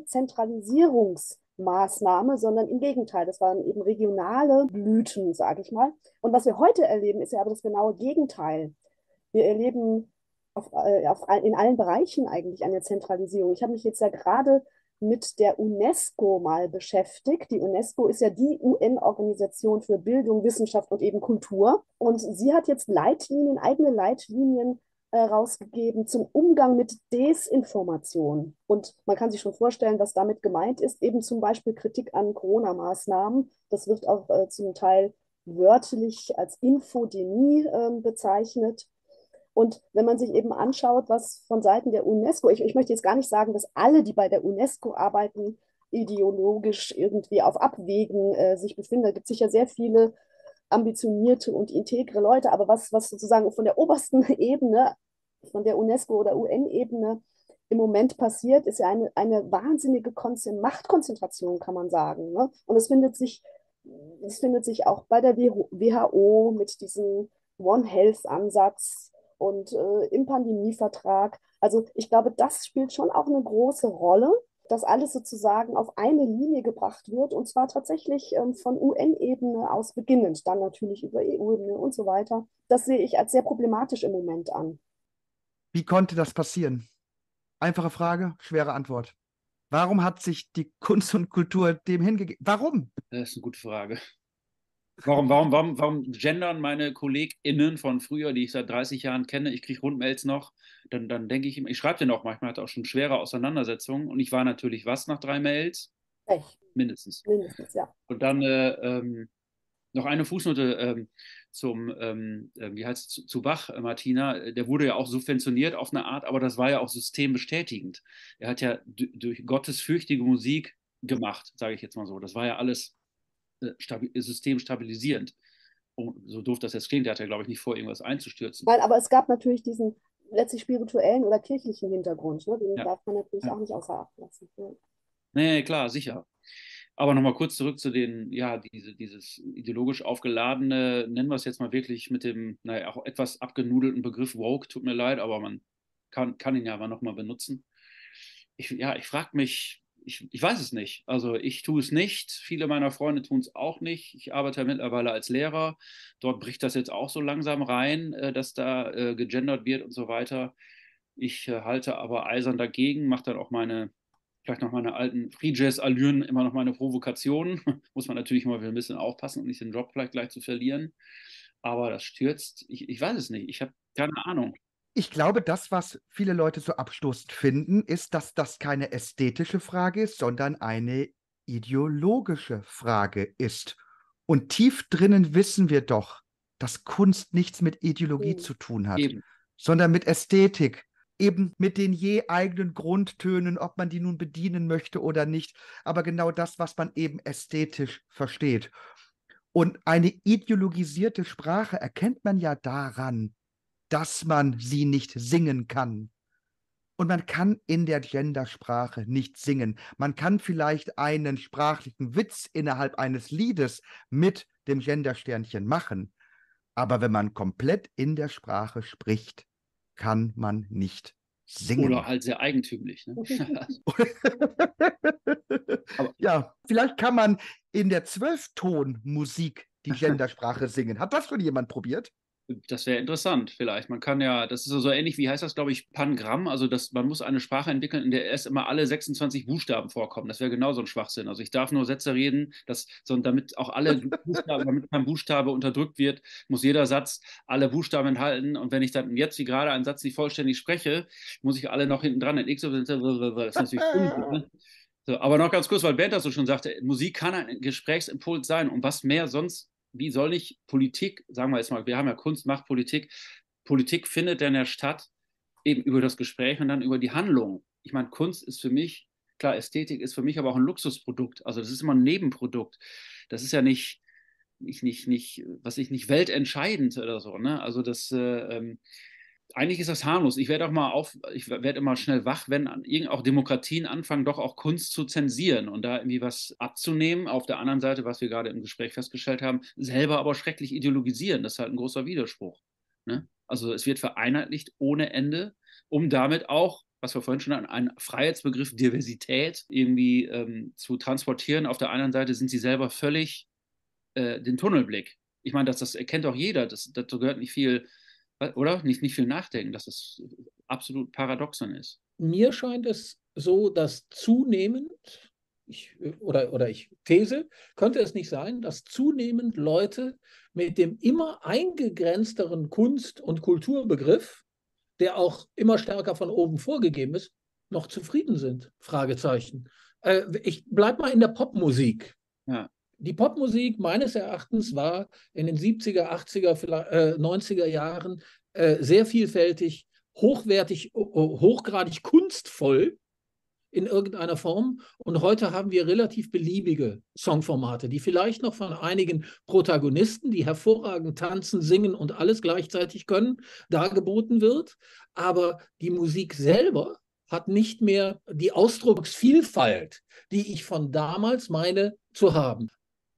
Speaker 2: Zentralisierungsmaßnahme, sondern im Gegenteil, das waren eben regionale Blüten, sage ich mal. Und was wir heute erleben, ist ja aber das genaue Gegenteil. Wir erleben auf, äh, auf, in allen Bereichen eigentlich eine Zentralisierung. Ich habe mich jetzt ja gerade mit der UNESCO mal beschäftigt. Die UNESCO ist ja die U N-Organisation für Bildung, Wissenschaft und eben Kultur. Und sie hat jetzt Leitlinien, eigene Leitlinien äh, rausgegeben zum Umgang mit Desinformation. Und man kann sich schon vorstellen, was damit gemeint ist. Eben zum Beispiel Kritik an Corona-Maßnahmen. Das wird auch äh, zum Teil wörtlich als Infodemie äh, bezeichnet. Und wenn man sich eben anschaut, was von Seiten der UNESCO, ich, ich möchte jetzt gar nicht sagen, dass alle, die bei der UNESCO arbeiten, ideologisch irgendwie auf Abwägen äh, sich befinden. Da gibt es sicher sehr viele ambitionierte und integre Leute, aber was, was sozusagen von der obersten Ebene, von der UNESCO oder U N-Ebene im Moment passiert, ist ja eine, eine wahnsinnige Konzen- Machtkonzentration, kann man sagen. Ne? Und es findet sich Das findet sich auch bei der W H O mit diesem One Health-Ansatz und äh, im Pandemievertrag. Also ich glaube, das spielt schon auch eine große Rolle, dass alles sozusagen auf eine Linie gebracht wird und zwar tatsächlich ähm, von U N-Ebene aus beginnend, dann natürlich über E U-Ebene und so weiter. Das sehe ich als sehr problematisch im Moment an.
Speaker 3: Wie konnte das passieren? Einfache Frage, schwere Antwort. Warum hat sich die Kunst und Kultur dem hingegeben? Warum?
Speaker 4: Das ist eine gute Frage. Warum, warum, warum, warum gendern meine KollegInnen von früher, die ich seit dreißig Jahren kenne, ich kriege Rundmails noch, dann, dann denke ich, ich schreibe dir noch, manchmal hat er auch schon schwere Auseinandersetzungen und ich war natürlich was nach drei Mails?
Speaker 2: Echt?
Speaker 4: Mindestens.
Speaker 2: Mindestens, ja.
Speaker 4: Und dann äh, ähm, noch eine Fußnote ähm, zum, ähm, äh, wie heißt es, zu, zu Bach, äh, Martina, der wurde ja auch subventioniert auf eine Art, aber das war ja auch systembestätigend. Er hat ja durch gottesfürchtige Musik gemacht, sage ich jetzt mal so. Das war ja alles Stabil, systemstabilisierend. Und so doof das jetzt klingt, der hat ja, glaube ich, nicht vor, irgendwas einzustürzen.
Speaker 2: Nein, aber es gab natürlich diesen letztlich spirituellen oder kirchlichen Hintergrund, ne? Den
Speaker 4: ja.
Speaker 2: darf man natürlich
Speaker 4: ja.
Speaker 2: auch nicht außer Acht lassen. Ja.
Speaker 4: Nee, klar, sicher. Aber nochmal kurz zurück zu den, ja, diese, dieses ideologisch aufgeladene, nennen wir es jetzt mal wirklich mit dem, naja, auch etwas abgenudelten Begriff Woke, tut mir leid, aber man kann, kann ihn ja aber nochmal benutzen. Ich, ja, ich frage mich, Ich, ich weiß es nicht. Also ich tue es nicht. Viele meiner Freunde tun es auch nicht. Ich arbeite ja mittlerweile als Lehrer. Dort bricht das jetzt auch so langsam rein, äh, dass da äh, gegendert wird und so weiter. Ich äh, halte aber eisern dagegen, mache dann auch meine, vielleicht noch meine alten Free Jazz-Allüren, immer noch meine Provokationen. Muss man natürlich mal ein bisschen aufpassen, um nicht den Job vielleicht gleich zu verlieren. Aber das stürzt. Ich, ich weiß es nicht. Ich habe keine Ahnung.
Speaker 3: Ich glaube, das, was viele Leute so abstoßend finden, ist, dass das keine ästhetische Frage ist, sondern eine ideologische Frage ist. Und tief drinnen wissen wir doch, dass Kunst nichts mit Ideologie mhm. zu tun hat, Eben. sondern mit Ästhetik. Eben mit den je eigenen Grundtönen, ob man die nun bedienen möchte oder nicht. Aber genau das, was man eben ästhetisch versteht. Und eine ideologisierte Sprache erkennt man ja daran, dass man sie nicht singen kann. Und man kann in der Gendersprache nicht singen. Man kann vielleicht einen sprachlichen Witz innerhalb eines Liedes mit dem Gendersternchen machen. Aber wenn man komplett in der Sprache spricht, kann man nicht singen.
Speaker 4: Oder halt sehr eigentümlich. Ne?
Speaker 3: Aber, ja, vielleicht kann man in der Zwölftonmusik die Gendersprache singen. Hat das schon jemand probiert?
Speaker 4: Das wäre interessant, vielleicht. Man kann ja, das ist so ähnlich, wie heißt das, glaube ich, Pangramm. Also das, man muss eine Sprache entwickeln, in der erst immer alle sechsundzwanzig Buchstaben vorkommen. Das wäre genau so ein Schwachsinn. Also ich darf nur Sätze reden, dass, so, damit auch alle Buchstaben, damit kein Buchstabe unterdrückt wird, muss jeder Satz alle Buchstaben enthalten. Und wenn ich dann jetzt wie gerade einen Satz nicht vollständig spreche, muss ich alle noch hinten dran. Das ist natürlich ungut, ne? So, aber noch ganz kurz, weil Bernd das so schon sagte, Musik kann ein Gesprächsimpuls sein. Und was mehr sonst, wie soll ich Politik, sagen wir jetzt mal, wir haben ja Kunst, Macht, Politik. Politik findet dann ja statt eben über das Gespräch und dann über die Handlung. Ich meine, Kunst ist für mich, klar, Ästhetik ist für mich aber auch ein Luxusprodukt. Also das ist immer ein Nebenprodukt. Das ist ja nicht, nicht, nicht, nicht was ich nicht weltentscheidend oder so. Ne? Also das äh, ähm, eigentlich ist das harmlos. Ich werde auch mal auf, ich werde immer schnell wach, wenn auch Demokratien anfangen, doch auch Kunst zu zensieren und da irgendwie was abzunehmen. Auf der anderen Seite, was wir gerade im Gespräch festgestellt haben, selber aber schrecklich ideologisieren. Das ist halt ein großer Widerspruch. Ne? Also es wird vereinheitlicht ohne Ende, um damit auch, was wir vorhin schon hatten, einen Freiheitsbegriff Diversität irgendwie ähm, zu transportieren. Auf der anderen Seite sind sie selber völlig äh, den Tunnelblick. Ich meine, das, das erkennt auch jeder. Das, dazu gehört nicht viel. Oder? Nicht, nicht viel nachdenken, dass es absolut paradoxon ist.
Speaker 1: Mir scheint es so, dass zunehmend, ich, oder, oder ich these, könnte es nicht sein, dass zunehmend Leute mit dem immer eingegrenzteren Kunst- und Kulturbegriff, der auch immer stärker von oben vorgegeben ist, noch zufrieden sind? Fragezeichen. Äh, ich bleibe mal in der Popmusik.
Speaker 4: Ja.
Speaker 1: Die Popmusik meines Erachtens war in den siebziger, achtziger, äh, neunziger Jahren äh, sehr vielfältig, hochwertig, hochgradig kunstvoll in irgendeiner Form. Und heute haben wir relativ beliebige Songformate, die vielleicht noch von einigen Protagonisten, die hervorragend tanzen, singen und alles gleichzeitig können, dargeboten wird. Aber die Musik selber hat nicht mehr die Ausdrucksvielfalt, die ich von damals meine zu haben.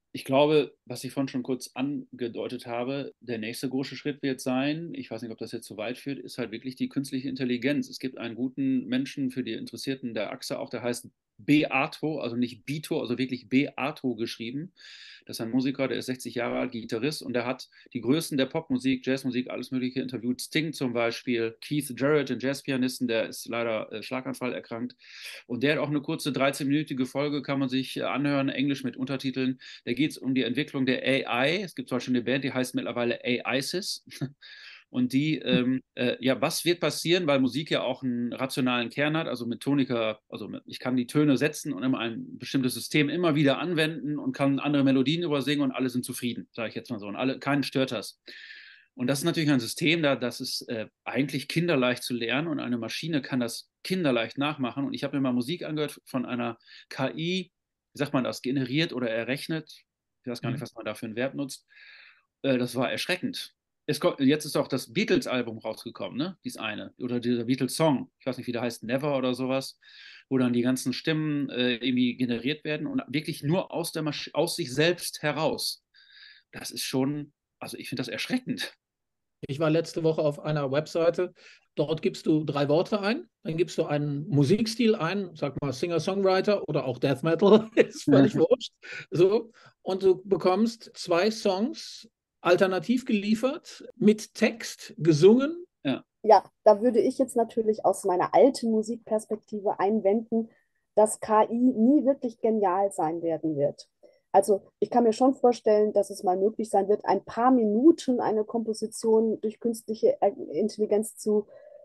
Speaker 4: ich glaube, was ich vorhin schon kurz angedeutet habe, der nächste große Schritt wird sein, ich weiß nicht, ob das jetzt zu weit führt, ist halt wirklich die künstliche Intelligenz. Es gibt einen guten Menschen für die Interessierten der Achse auch, der heißt Beato, also nicht Bito, also wirklich Beato geschrieben. Das ist ein Musiker, der ist sechzig Jahre alt, Gitarrist, und der hat die Größten der Popmusik, Jazzmusik, alles Mögliche interviewt. Sting zum Beispiel, Keith Jarrett, den Jazzpianisten, der ist leider äh, Schlaganfall erkrankt. Und der hat auch eine kurze dreizehnminütige Folge, kann man sich äh, anhören, Englisch mit Untertiteln. Da geht es um die Entwicklung der A I. Es gibt zum Beispiel eine Band, die heißt mittlerweile A I S I S. Und die, ähm, äh, ja, was wird passieren, weil Musik ja auch einen rationalen Kern hat, also mit Tonika, also mit, ich kann die Töne setzen und immer ein bestimmtes System immer wieder anwenden und kann andere Melodien übersingen und alle sind zufrieden, sage ich jetzt mal so. Und alle, keinen stört das. Und das ist natürlich ein System, da, das ist äh, eigentlich kinderleicht zu lernen und eine Maschine kann das kinderleicht nachmachen. Und ich habe mir mal Musik angehört von einer K I, wie sagt man das, generiert oder errechnet. Ich weiß gar nicht, was man da für ein Verb nutzt. Äh, das war erschreckend. Es kommt, jetzt ist auch das Beatles-Album rausgekommen, ne? Dies eine. Oder dieser Beatles-Song. Ich weiß nicht, wie der heißt, Never oder sowas, wo dann die ganzen Stimmen äh, irgendwie generiert werden und wirklich nur aus, der Masch aus sich selbst heraus. Das ist schon, also ich finde das erschreckend.
Speaker 1: Ich war letzte Woche auf einer Webseite. Dort gibst du drei Worte ein, dann gibst du einen Musikstil ein, sag mal Singer-Songwriter oder auch Death Metal, ist völlig wurscht. So, und du bekommst zwei Songs alternativ geliefert, mit Text, gesungen.
Speaker 4: Ja.
Speaker 2: Ja, da würde ich jetzt natürlich aus meiner alten Musikperspektive einwenden, dass K I nie wirklich genial sein werden wird. Also ich kann mir schon vorstellen, dass es mal möglich sein wird, ein paar Minuten eine Komposition durch künstliche Intelligenz zu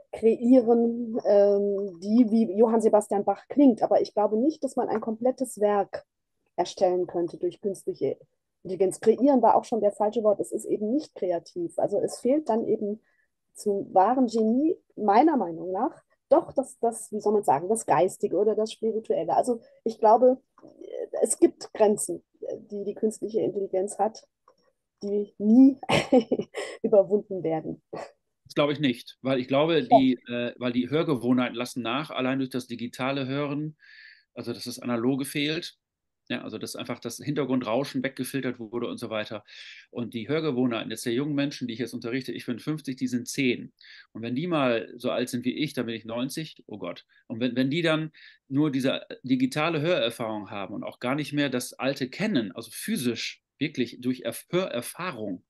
Speaker 2: kreieren, ähm, die wie Johann Sebastian Bach klingt. Aber ich glaube nicht, dass man ein komplettes Werk erstellen könnte durch künstliche Intelligenz. Kreieren war auch schon der falsche Wort. Es ist eben nicht kreativ. Also es fehlt dann eben zum wahren Genie, meiner Meinung nach, doch das, das, wie soll man sagen, das Geistige oder das Spirituelle. Also ich glaube, es gibt Grenzen, die die künstliche Intelligenz hat, die nie überwunden werden.
Speaker 4: Das glaube ich nicht, weil ich glaube, die, äh, weil die Hörgewohnheiten lassen nach, allein durch das digitale Hören, also dass das Analoge fehlt. Ja, also dass einfach das Hintergrundrauschen weggefiltert wurde und so weiter. Und die Hörgewohnheiten jetzt der jungen Menschen, die ich jetzt unterrichte, ich bin fünfzig, die sind zehn. Und wenn die mal so alt sind wie ich, dann bin ich neunzig, oh Gott. Und wenn, wenn die dann nur diese digitale Hörerfahrung haben und auch gar nicht mehr das Alte kennen, also physisch, wirklich durch Hörerfahrung,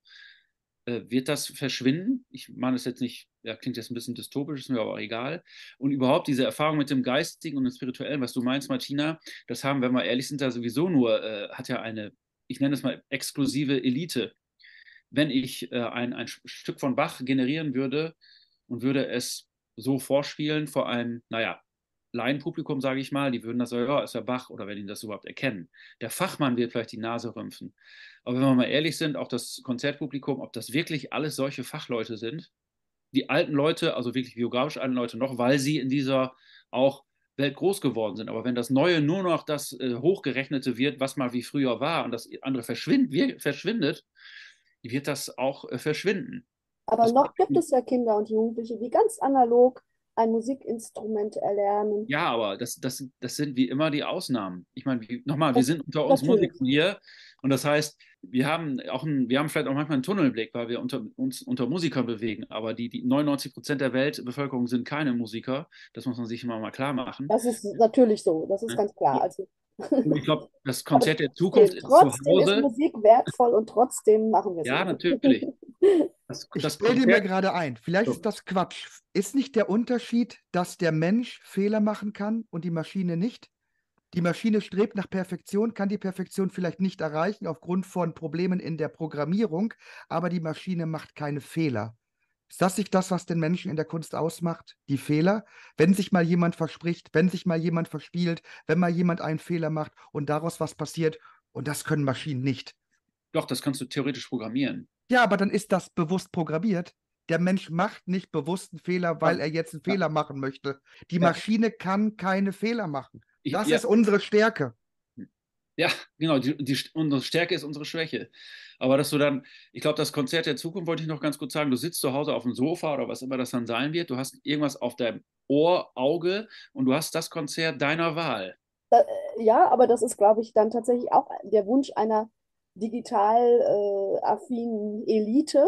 Speaker 4: wird das verschwinden? Ich meine es jetzt nicht, ja, klingt jetzt ein bisschen dystopisch, ist mir aber auch egal. Und überhaupt diese Erfahrung mit dem Geistigen und dem Spirituellen, was du meinst, Martina, das haben, wenn wir ehrlich sind, da sowieso nur, äh, hat ja eine, ich nenne es mal, exklusive Elite. Wenn ich äh, ein, ein Stück von Bach generieren würde und würde es so vorspielen vor einem, naja, Laienpublikum, sage ich mal, die würden das so, ja, ist ja Bach, oder wenn die das überhaupt erkennen. Der Fachmann wird vielleicht die Nase rümpfen. Aber wenn wir mal ehrlich sind, auch das Konzertpublikum, ob das wirklich alles solche Fachleute sind, die alten Leute, also wirklich biografisch alten Leute noch, weil sie in dieser auch Welt groß geworden sind. Aber wenn das Neue nur noch das äh, Hochgerechnete wird, was mal wie früher war und das andere verschwind, wir, verschwindet, wird das auch äh, verschwinden.
Speaker 2: Aber
Speaker 4: das
Speaker 2: noch gibt es ja Kinder und Jugendliche, die ganz analog ein Musikinstrument erlernen.
Speaker 4: Ja, aber das, das, das sind wie immer die Ausnahmen. Ich meine, nochmal, wir sind unter uns
Speaker 2: Natürlich.
Speaker 4: Musikern hier und das heißt, wir haben auch ein, wir haben vielleicht auch manchmal einen Tunnelblick, weil wir unter, uns unter Musikern bewegen, aber die, die neunundneunzig Prozent der Weltbevölkerung sind keine Musiker. Das muss man sich immer mal klar machen.
Speaker 2: Das ist natürlich so, das ist
Speaker 4: Ja.
Speaker 2: ganz klar. Also,
Speaker 4: Und ich glaube, das
Speaker 2: aber
Speaker 4: Konzert der Zukunft ist zu
Speaker 2: trotzdem ist
Speaker 4: Hause.
Speaker 2: Musik wertvoll und trotzdem machen wir es.
Speaker 4: Ja,
Speaker 2: nicht.
Speaker 4: natürlich. Das,
Speaker 3: Ich
Speaker 4: das
Speaker 3: bilde mir
Speaker 4: Konzert,
Speaker 3: gerade ein, vielleicht
Speaker 4: So.
Speaker 3: ist das Quatsch. Ist nicht der Unterschied, dass der Mensch Fehler machen kann und die Maschine nicht? Die Maschine strebt nach Perfektion, kann die Perfektion vielleicht nicht erreichen aufgrund von Problemen in der Programmierung, aber die Maschine macht keine Fehler. Ist das nicht das, was den Menschen in der Kunst ausmacht? Die Fehler? Wenn sich mal jemand verspricht, wenn sich mal jemand verspielt, wenn mal jemand einen Fehler macht und daraus was passiert, und das können Maschinen nicht.
Speaker 4: doch, das kannst du theoretisch programmieren.
Speaker 3: Ja, aber dann ist das bewusst programmiert. Der Mensch macht nicht bewusst einen Fehler, weil
Speaker 4: Ja.
Speaker 3: er jetzt einen
Speaker 4: Ja.
Speaker 3: Fehler machen möchte. Die
Speaker 4: Ja.
Speaker 3: Maschine kann keine Fehler machen.
Speaker 4: Ich,
Speaker 3: Das
Speaker 4: ja.
Speaker 3: ist unsere Stärke.
Speaker 4: Ja, genau, die, die, unsere Stärke ist unsere Schwäche. Aber dass du dann, ich glaube, das Konzert der Zukunft wollte ich noch ganz kurz sagen, du sitzt zu Hause auf dem Sofa oder was immer das dann sein wird, du hast irgendwas auf deinem Ohr, Auge und du hast das Konzert deiner Wahl.
Speaker 2: Da, ja, aber das ist, glaube ich, dann tatsächlich auch der Wunsch einer digital äh, affinen Elite.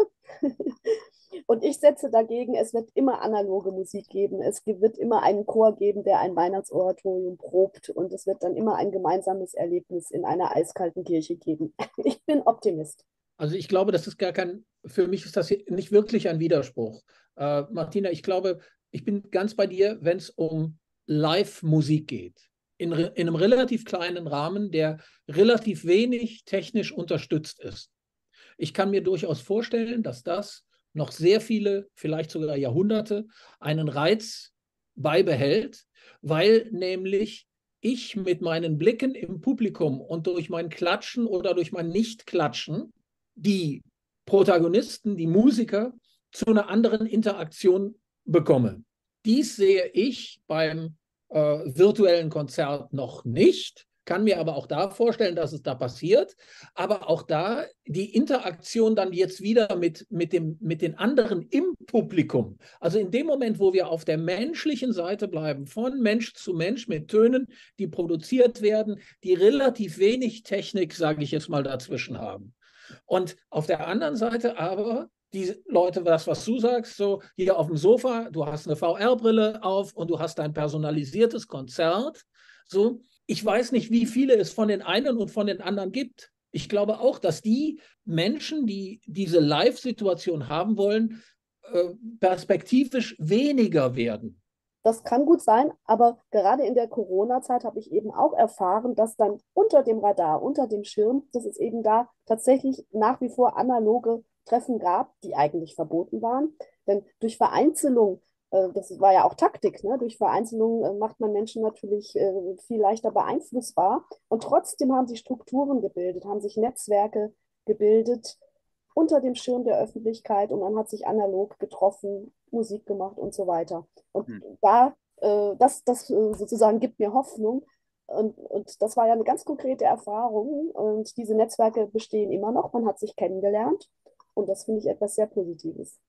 Speaker 2: Und ich setze dagegen, es wird immer analoge Musik geben. Es wird immer einen Chor geben, der ein Weihnachtsoratorium probt. Und es wird dann immer ein gemeinsames Erlebnis in einer eiskalten Kirche geben. Ich bin Optimist.
Speaker 1: Also ich glaube, das ist gar kein, für mich ist das nicht wirklich ein Widerspruch. Äh, Martina, ich glaube, ich bin ganz bei dir, wenn es um Live-Musik geht. In, in einem relativ kleinen Rahmen, der relativ wenig technisch unterstützt ist. Ich kann mir durchaus vorstellen, dass das noch sehr viele, vielleicht sogar Jahrhunderte, einen Reiz beibehält, weil nämlich ich mit meinen Blicken im Publikum und durch mein Klatschen oder durch mein Nicht-Klatschen die Protagonisten, die Musiker zu einer anderen Interaktion bekomme. Dies sehe ich beim äh, virtuellen Konzert noch nicht, kann mir aber auch da vorstellen, dass es da passiert. Aber auch da die Interaktion dann jetzt wieder mit, mit, dem, mit den anderen im Publikum. Also in dem Moment, wo wir auf der menschlichen Seite bleiben, von Mensch zu Mensch mit Tönen, die produziert werden, die relativ wenig Technik, sage ich jetzt mal, dazwischen haben. Und auf der anderen Seite aber die Leute, das, was du sagst, so hier auf dem Sofa, du hast eine V R-Brille auf und du hast ein personalisiertes Konzert. So, ich weiß nicht, wie viele es von den einen und von den anderen gibt. Ich glaube auch, dass die Menschen, die diese Live-Situation haben wollen, äh, perspektivisch weniger werden.
Speaker 2: Das kann gut sein, aber gerade in der Corona-Zeit habe ich eben auch erfahren, dass dann unter dem Radar, unter dem Schirm, dass es eben da tatsächlich nach wie vor analoge Treffen gab, die eigentlich verboten waren. Denn durch Vereinzelung, äh, das war ja auch Taktik, ne? Durch Vereinzelung äh, macht man Menschen natürlich äh, viel leichter beeinflussbar. Und trotzdem haben sich Strukturen gebildet, haben sich Netzwerke gebildet unter dem Schirm der Öffentlichkeit und man hat sich analog getroffen, Musik gemacht und so weiter. Und hm. da, äh, das, das äh, sozusagen gibt mir Hoffnung. Und, und das war ja eine ganz konkrete Erfahrung. Und diese Netzwerke bestehen immer noch. Man hat sich kennengelernt. Und das finde ich etwas sehr Positives.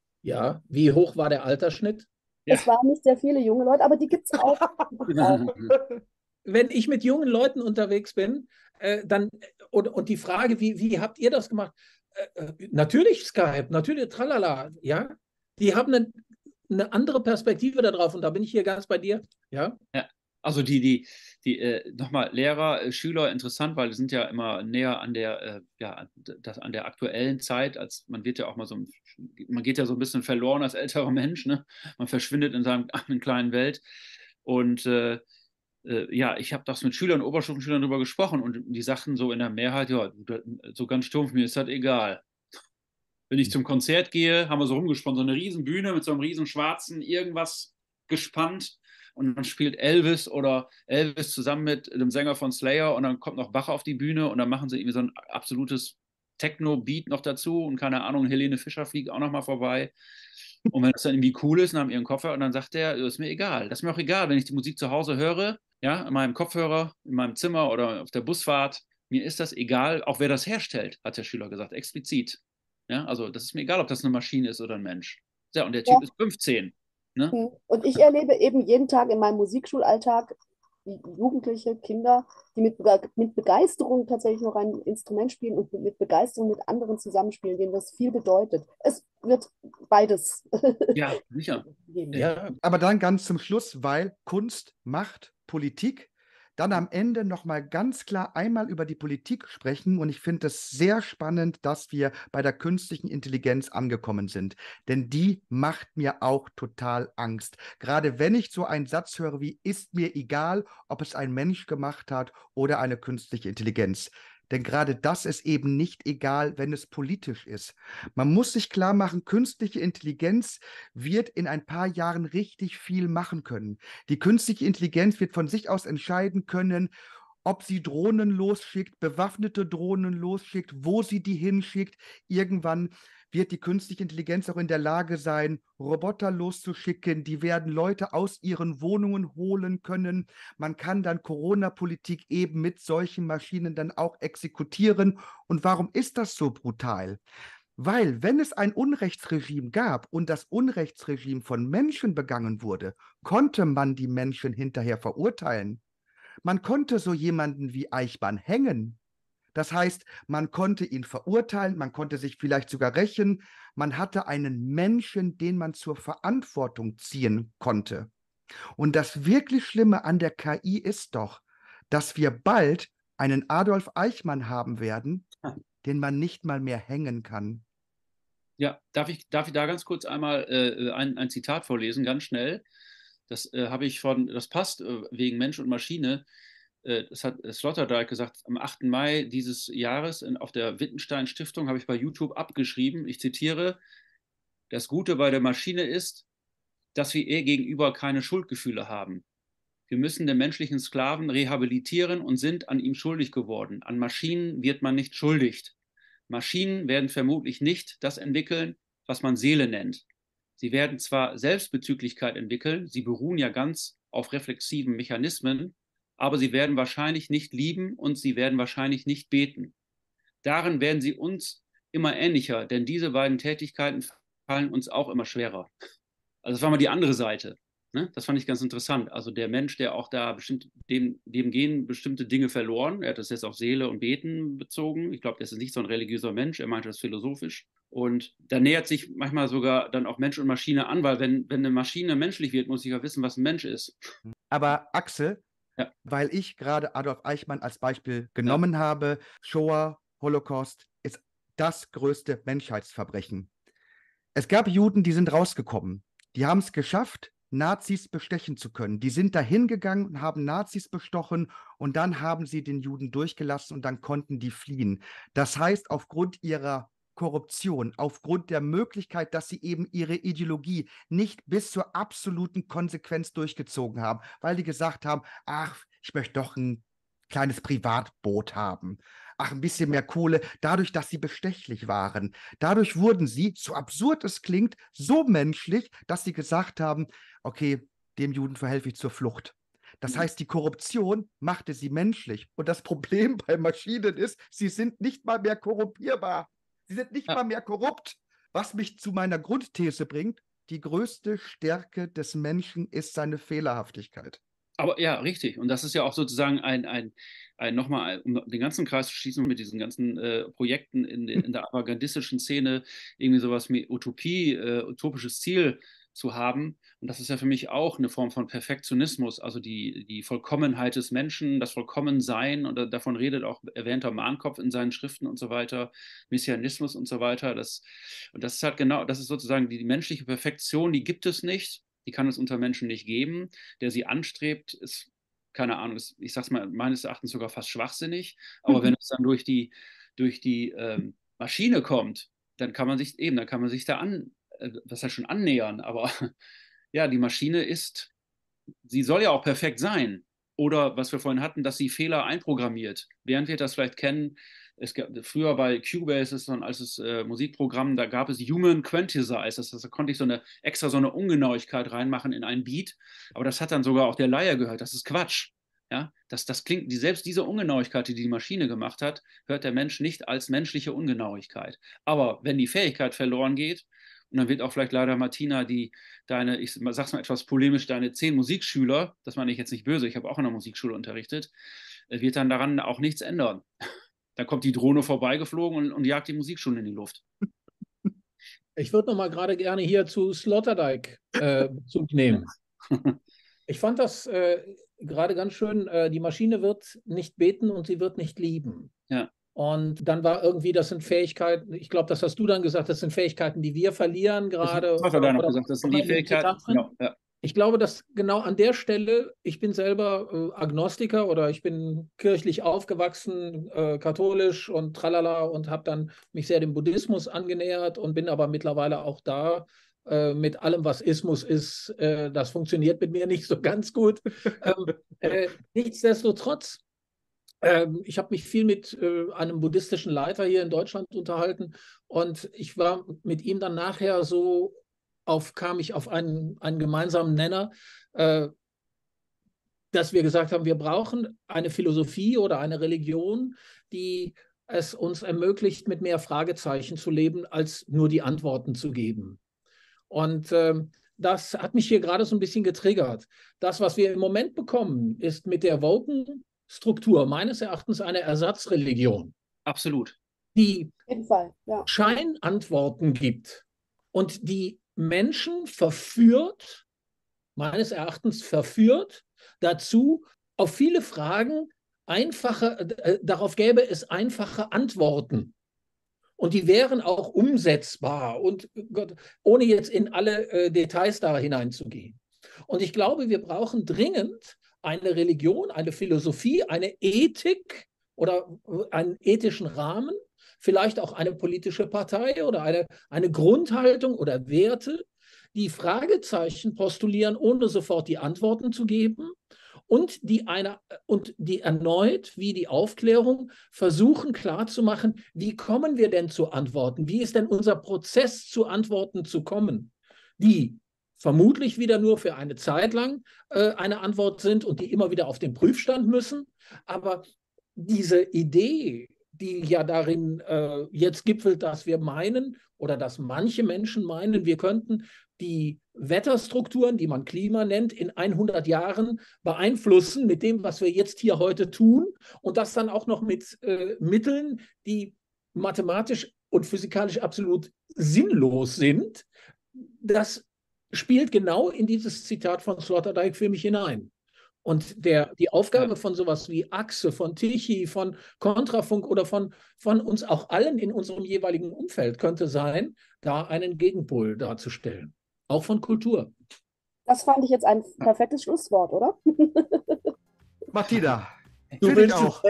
Speaker 1: Ja, wie hoch war der Altersschnitt?
Speaker 2: Ja. Es waren nicht sehr viele junge Leute, aber die gibt es auch.
Speaker 1: Wenn ich mit jungen Leuten unterwegs bin, äh, dann und, und die Frage, wie, wie habt ihr das gemacht? Äh, natürlich Skype, natürlich Tralala, ja. Die haben eine, eine andere Perspektive darauf und da bin ich hier ganz bei dir, ja.
Speaker 4: Ja. Also die, die, die äh, nochmal Lehrer, äh, Schüler, interessant, weil die sind ja immer näher an der, äh, ja, das, an der aktuellen Zeit, als man wird ja auch mal so, man geht ja so ein bisschen verloren als älterer Mensch, ne? Man verschwindet in seiner eigenen kleinen Welt. Und äh, äh, ja, ich habe das mit Schülern, Oberstufenschülern darüber gesprochen und die sagten so in der Mehrheit, ja, so ganz stumpf, mir ist das egal. Wenn ich zum Konzert gehe, haben wir so rumgesponnen, so eine riesen Bühne mit so einem riesen schwarzen irgendwas gespannt. Und dann spielt Elvis oder Elvis zusammen mit dem Sänger von Slayer und dann kommt noch Bach auf die Bühne und dann machen sie irgendwie so ein absolutes Techno-Beat noch dazu und keine Ahnung, Helene Fischer fliegt auch noch mal vorbei. Und wenn das dann irgendwie cool ist, nach ihren Kopfhörer, und dann sagt der, das ist mir egal. Das ist mir auch egal, wenn ich die Musik zu Hause höre, ja, in meinem Kopfhörer, in meinem Zimmer oder auf der Busfahrt. Mir ist das egal, auch wer das herstellt, hat der Schüler gesagt, explizit. Ja, also das ist mir egal, ob das eine Maschine ist oder ein Mensch. Ja, und der Typ ja. ist fünfzehn. Ne?
Speaker 2: Und ich erlebe eben jeden Tag in meinem Musikschulalltag Jugendliche, Kinder, die mit, mit Begeisterung tatsächlich noch ein Instrument spielen und mit Begeisterung mit anderen zusammenspielen, denen das viel bedeutet. Es wird beides.
Speaker 4: Ja, sicher.
Speaker 3: Ja. Aber dann ganz zum Schluss, weil Kunst macht Politik. Dann am Ende nochmal ganz klar einmal über die Politik sprechen. Und ich finde es sehr spannend, dass wir bei der künstlichen Intelligenz angekommen sind. Denn die macht mir auch total Angst. Gerade wenn ich so einen Satz höre wie, ist mir egal, ob es ein Mensch gemacht hat oder eine künstliche Intelligenz. Denn gerade das ist eben nicht egal, wenn es politisch ist. Man muss sich klar machen, künstliche Intelligenz wird in ein paar Jahren richtig viel machen können. Die künstliche Intelligenz wird von sich aus entscheiden können, ob sie Drohnen losschickt, bewaffnete Drohnen losschickt, wo sie die hinschickt. Irgendwann wird die künstliche Intelligenz auch in der Lage sein, Roboter loszuschicken. Die werden Leute aus ihren Wohnungen holen können. Man kann dann Corona-Politik eben mit solchen Maschinen dann auch exekutieren. Und warum ist das so brutal? Weil, wenn es ein Unrechtsregime gab und das Unrechtsregime von Menschen begangen wurde, konnte man die Menschen hinterher verurteilen. Man konnte so jemanden wie Eichmann hängen. Das heißt, man konnte ihn verurteilen, man konnte sich vielleicht sogar rächen, man hatte einen Menschen, den man zur Verantwortung ziehen konnte. Und das wirklich Schlimme an der K I ist doch, dass wir bald einen Adolf Eichmann haben werden, den man nicht mal mehr hängen kann.
Speaker 4: Ja, darf ich, darf ich da ganz kurz einmal äh, ein, ein Zitat vorlesen, ganz schnell? Das äh, habe ich von, das passt äh, wegen Mensch und Maschine. Äh, das hat Sloterdijk gesagt, am achten Mai dieses Jahres in, auf der Wittgenstein Stiftung habe ich bei YouTube abgeschrieben, ich zitiere, das Gute bei der Maschine ist, dass wir ihr gegenüber keine Schuldgefühle haben. Wir müssen den menschlichen Sklaven rehabilitieren und sind an ihm schuldig geworden. An Maschinen wird man nicht schuldig. Maschinen werden vermutlich nicht das entwickeln, was man Seele nennt. Sie werden zwar Selbstbezüglichkeit entwickeln, sie beruhen ja ganz auf reflexiven Mechanismen, aber sie werden wahrscheinlich nicht lieben und sie werden wahrscheinlich nicht beten. Darin werden sie uns immer ähnlicher, denn diese beiden Tätigkeiten fallen uns auch immer schwerer. Also das war mal die andere Seite. Ne? Das fand ich ganz interessant. Also der Mensch, der auch da bestimmt, dem, dem gehen bestimmte Dinge verloren. Er hat das jetzt auf Seele und Beten bezogen. Ich glaube, das ist nicht so ein religiöser Mensch. Er meinte das philosophisch. Und da nähert sich manchmal sogar dann auch Mensch und Maschine an, weil wenn, wenn eine Maschine menschlich wird, muss ich ja wissen, was ein Mensch ist.
Speaker 3: Aber Axel, ja. weil ich gerade Adolf Eichmann als Beispiel genommen ja. habe, Shoah, Holocaust ist das größte Menschheitsverbrechen. Es gab Juden, die sind rausgekommen. Die haben es geschafft, Nazis bestechen zu können. Die sind dahin gegangen und haben Nazis bestochen und dann haben sie den Juden durchgelassen und dann konnten die fliehen. Das heißt, aufgrund ihrer Korruption, aufgrund der Möglichkeit, dass sie eben ihre Ideologie nicht bis zur absoluten Konsequenz durchgezogen haben, weil die gesagt haben, ach, ich möchte doch ein kleines Privatboot haben. Ach, ein bisschen mehr Kohle, dadurch, dass sie bestechlich waren. Dadurch wurden sie, so absurd es klingt, so menschlich, dass sie gesagt haben, okay, dem Juden verhelfe ich zur Flucht. Das heißt, die Korruption machte sie menschlich. Und das Problem bei Maschinen ist, sie sind nicht mal mehr korrumpierbar. Sie sind nicht ja. mal mehr korrupt. Was mich zu meiner Grundthese bringt, die größte Stärke des Menschen ist seine Fehlerhaftigkeit.
Speaker 4: Aber ja, richtig. Und das ist ja auch sozusagen ein, ein, ein nochmal, um den ganzen Kreis zu schließen mit diesen ganzen äh, Projekten in, in der avantgardistischen Szene, irgendwie sowas wie Utopie, äh, utopisches Ziel zu haben. Und das ist ja für mich auch eine Form von Perfektionismus, also die, die Vollkommenheit des Menschen, das Vollkommensein. Und davon redet auch erwähnter Mahnkopf in seinen Schriften und so weiter, Messianismus und so weiter. Das, und das ist halt genau, das ist sozusagen die, die menschliche Perfektion, die gibt es nicht. Die kann es unter Menschen nicht geben. Der sie anstrebt, ist, keine Ahnung, ist, ich sage es mal, meines Erachtens sogar fast schwachsinnig. Aber mhm. wenn es dann durch die, durch die ähm, Maschine kommt, dann kann man sich eben, dann kann man sich da an, äh, das heißt schon annähern. Aber ja, die Maschine ist, sie soll ja auch perfekt sein. Oder was wir vorhin hatten, dass sie Fehler einprogrammiert. Während wir das vielleicht kennen, es gab, früher bei Cubase, ist dann als es äh, Musikprogramm, da gab es Human Quantizer, das heißt, da konnte ich so eine extra so eine Ungenauigkeit reinmachen in einen Beat, aber das hat dann sogar auch der Laie gehört, das ist Quatsch. Ja? Das, das klingt, die, selbst diese Ungenauigkeit, die die Maschine gemacht hat, hört der Mensch nicht als menschliche Ungenauigkeit. Aber wenn die Fähigkeit verloren geht, und dann wird auch vielleicht leider Martina, die deine, ich sag's mal etwas polemisch, deine zehn Musikschüler, das meine ich jetzt nicht böse, ich habe auch in der Musikschule unterrichtet, wird dann daran auch nichts ändern. Da kommt die Drohne vorbeigeflogen und, und jagt die Musikschule in die Luft.
Speaker 1: Ich würde noch mal gerade gerne hier zu Sloterdijk äh, Bezug nehmen. Ich fand das äh, gerade ganz schön, äh, die Maschine wird nicht beten und sie wird nicht lieben.
Speaker 4: Ja.
Speaker 1: Und dann war irgendwie, das sind Fähigkeiten, ich glaube, das hast du dann gesagt, das sind Fähigkeiten, die wir verlieren gerade.
Speaker 4: Das hat er da noch gesagt, das sind die Fähigkeiten. Genau, ja.
Speaker 1: Ich glaube, dass genau an der Stelle, ich bin selber äh, Agnostiker oder ich bin kirchlich aufgewachsen, äh, katholisch und tralala und habe dann mich sehr dem Buddhismus angenähert und bin aber mittlerweile auch da äh, mit allem, was Ismus ist. Äh, das funktioniert mit mir nicht so ganz gut. ähm, äh, nichtsdestotrotz, äh, ich habe mich viel mit äh, einem buddhistischen Leiter hier in Deutschland unterhalten und ich war mit ihm dann nachher so Auf, kam ich auf einen, einen gemeinsamen Nenner, äh, dass wir gesagt haben, wir brauchen eine Philosophie oder eine Religion, die es uns ermöglicht, mit mehr Fragezeichen zu leben, als nur die Antworten zu geben. Und äh, das hat mich hier gerade so ein bisschen getriggert. Das, was wir im Moment bekommen, ist mit der Woken-Struktur meines Erachtens eine Ersatzreligion.
Speaker 4: absolut.
Speaker 1: die
Speaker 2: Auf jeden Fall, ja.
Speaker 1: Scheinantworten gibt und die Menschen verführt, meines Erachtens verführt, dazu, auf viele Fragen einfache, äh, darauf gäbe es einfache Antworten. Und die wären auch umsetzbar und Gott, ohne jetzt in alle äh, Details da hineinzugehen. Und ich glaube, wir brauchen dringend eine Religion, eine Philosophie, eine Ethik oder einen ethischen Rahmen, vielleicht auch eine politische Partei oder eine, eine Grundhaltung oder Werte, die Fragezeichen postulieren, ohne sofort die Antworten zu geben und die, eine, und die erneut, wie die Aufklärung, versuchen klarzumachen, wie kommen wir denn zu Antworten? Wie ist denn unser Prozess, zu Antworten zu kommen, die vermutlich wieder nur für eine Zeit lang äh, eine Antwort sind und die immer wieder auf den Prüfstand müssen. Aber diese Idee, die ja darin äh, jetzt gipfelt, dass wir meinen oder dass manche Menschen meinen, wir könnten die Wetterstrukturen, die man Klima nennt, in hundert Jahren beeinflussen mit dem, was wir jetzt hier heute tun und das dann auch noch mit äh, Mitteln, die mathematisch und physikalisch absolut sinnlos sind. Das spielt genau in dieses Zitat von Sloterdijk für mich hinein. Und der, die Aufgabe von sowas wie Achse, von Tichy, von Kontrafunk oder von, von uns auch allen in unserem jeweiligen Umfeld könnte sein, da einen Gegenpol darzustellen. Auch von Kultur.
Speaker 2: Das fand ich jetzt ein perfektes Schlusswort, oder?
Speaker 3: Martina,
Speaker 1: du
Speaker 3: will ich
Speaker 1: willst
Speaker 3: auch.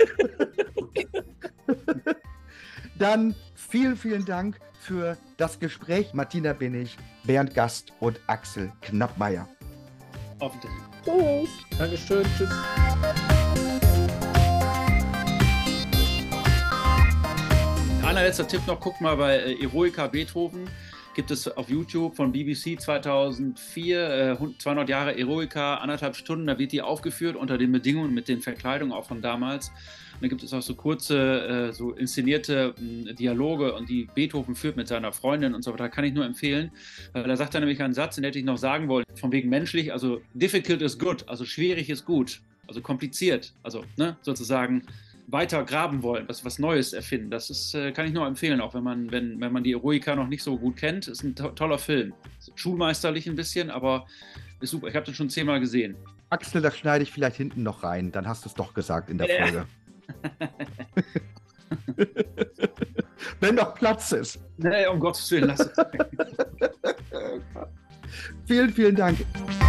Speaker 3: Dann vielen, vielen Dank für das Gespräch. Martina Binnig, Bernd Gast und Axel Knappmeier.
Speaker 4: Auf Wiedersehen.
Speaker 2: Tschüss.
Speaker 1: Dankeschön. Tschüss.
Speaker 4: Allerletzter Tipp noch, guckt mal bei äh, Eroica Beethoven. Gibt es auf YouTube von B B C zweitausendvier, äh, zweihundert Jahre Eroica, anderthalb Stunden, da wird die aufgeführt unter den Bedingungen mit den Verkleidungen auch von damals. Und da gibt es auch so kurze, äh, so inszenierte äh, Dialoge und die Beethoven führt mit seiner Freundin und so weiter, kann ich nur empfehlen. Weil da sagt er nämlich einen Satz, den hätte ich noch sagen wollen, von wegen menschlich, also difficult is good, also schwierig ist gut, also kompliziert, also ne, sozusagen weiter graben wollen, was, was Neues erfinden. Das ist, äh, kann ich nur empfehlen, auch wenn man, wenn, wenn man die Eroica noch nicht so gut kennt. Ist ein to toller Film. Schulmeisterlich ein bisschen, aber ist super. Ich habe den schon zehnmal gesehen.
Speaker 3: Axel, das schneide ich vielleicht hinten noch rein. Dann hast du es doch gesagt in der
Speaker 4: Ja.
Speaker 3: Folge. Wenn noch Platz ist.
Speaker 4: Nee, um Gottes Willen, lass es.
Speaker 3: Vielen, vielen Dank.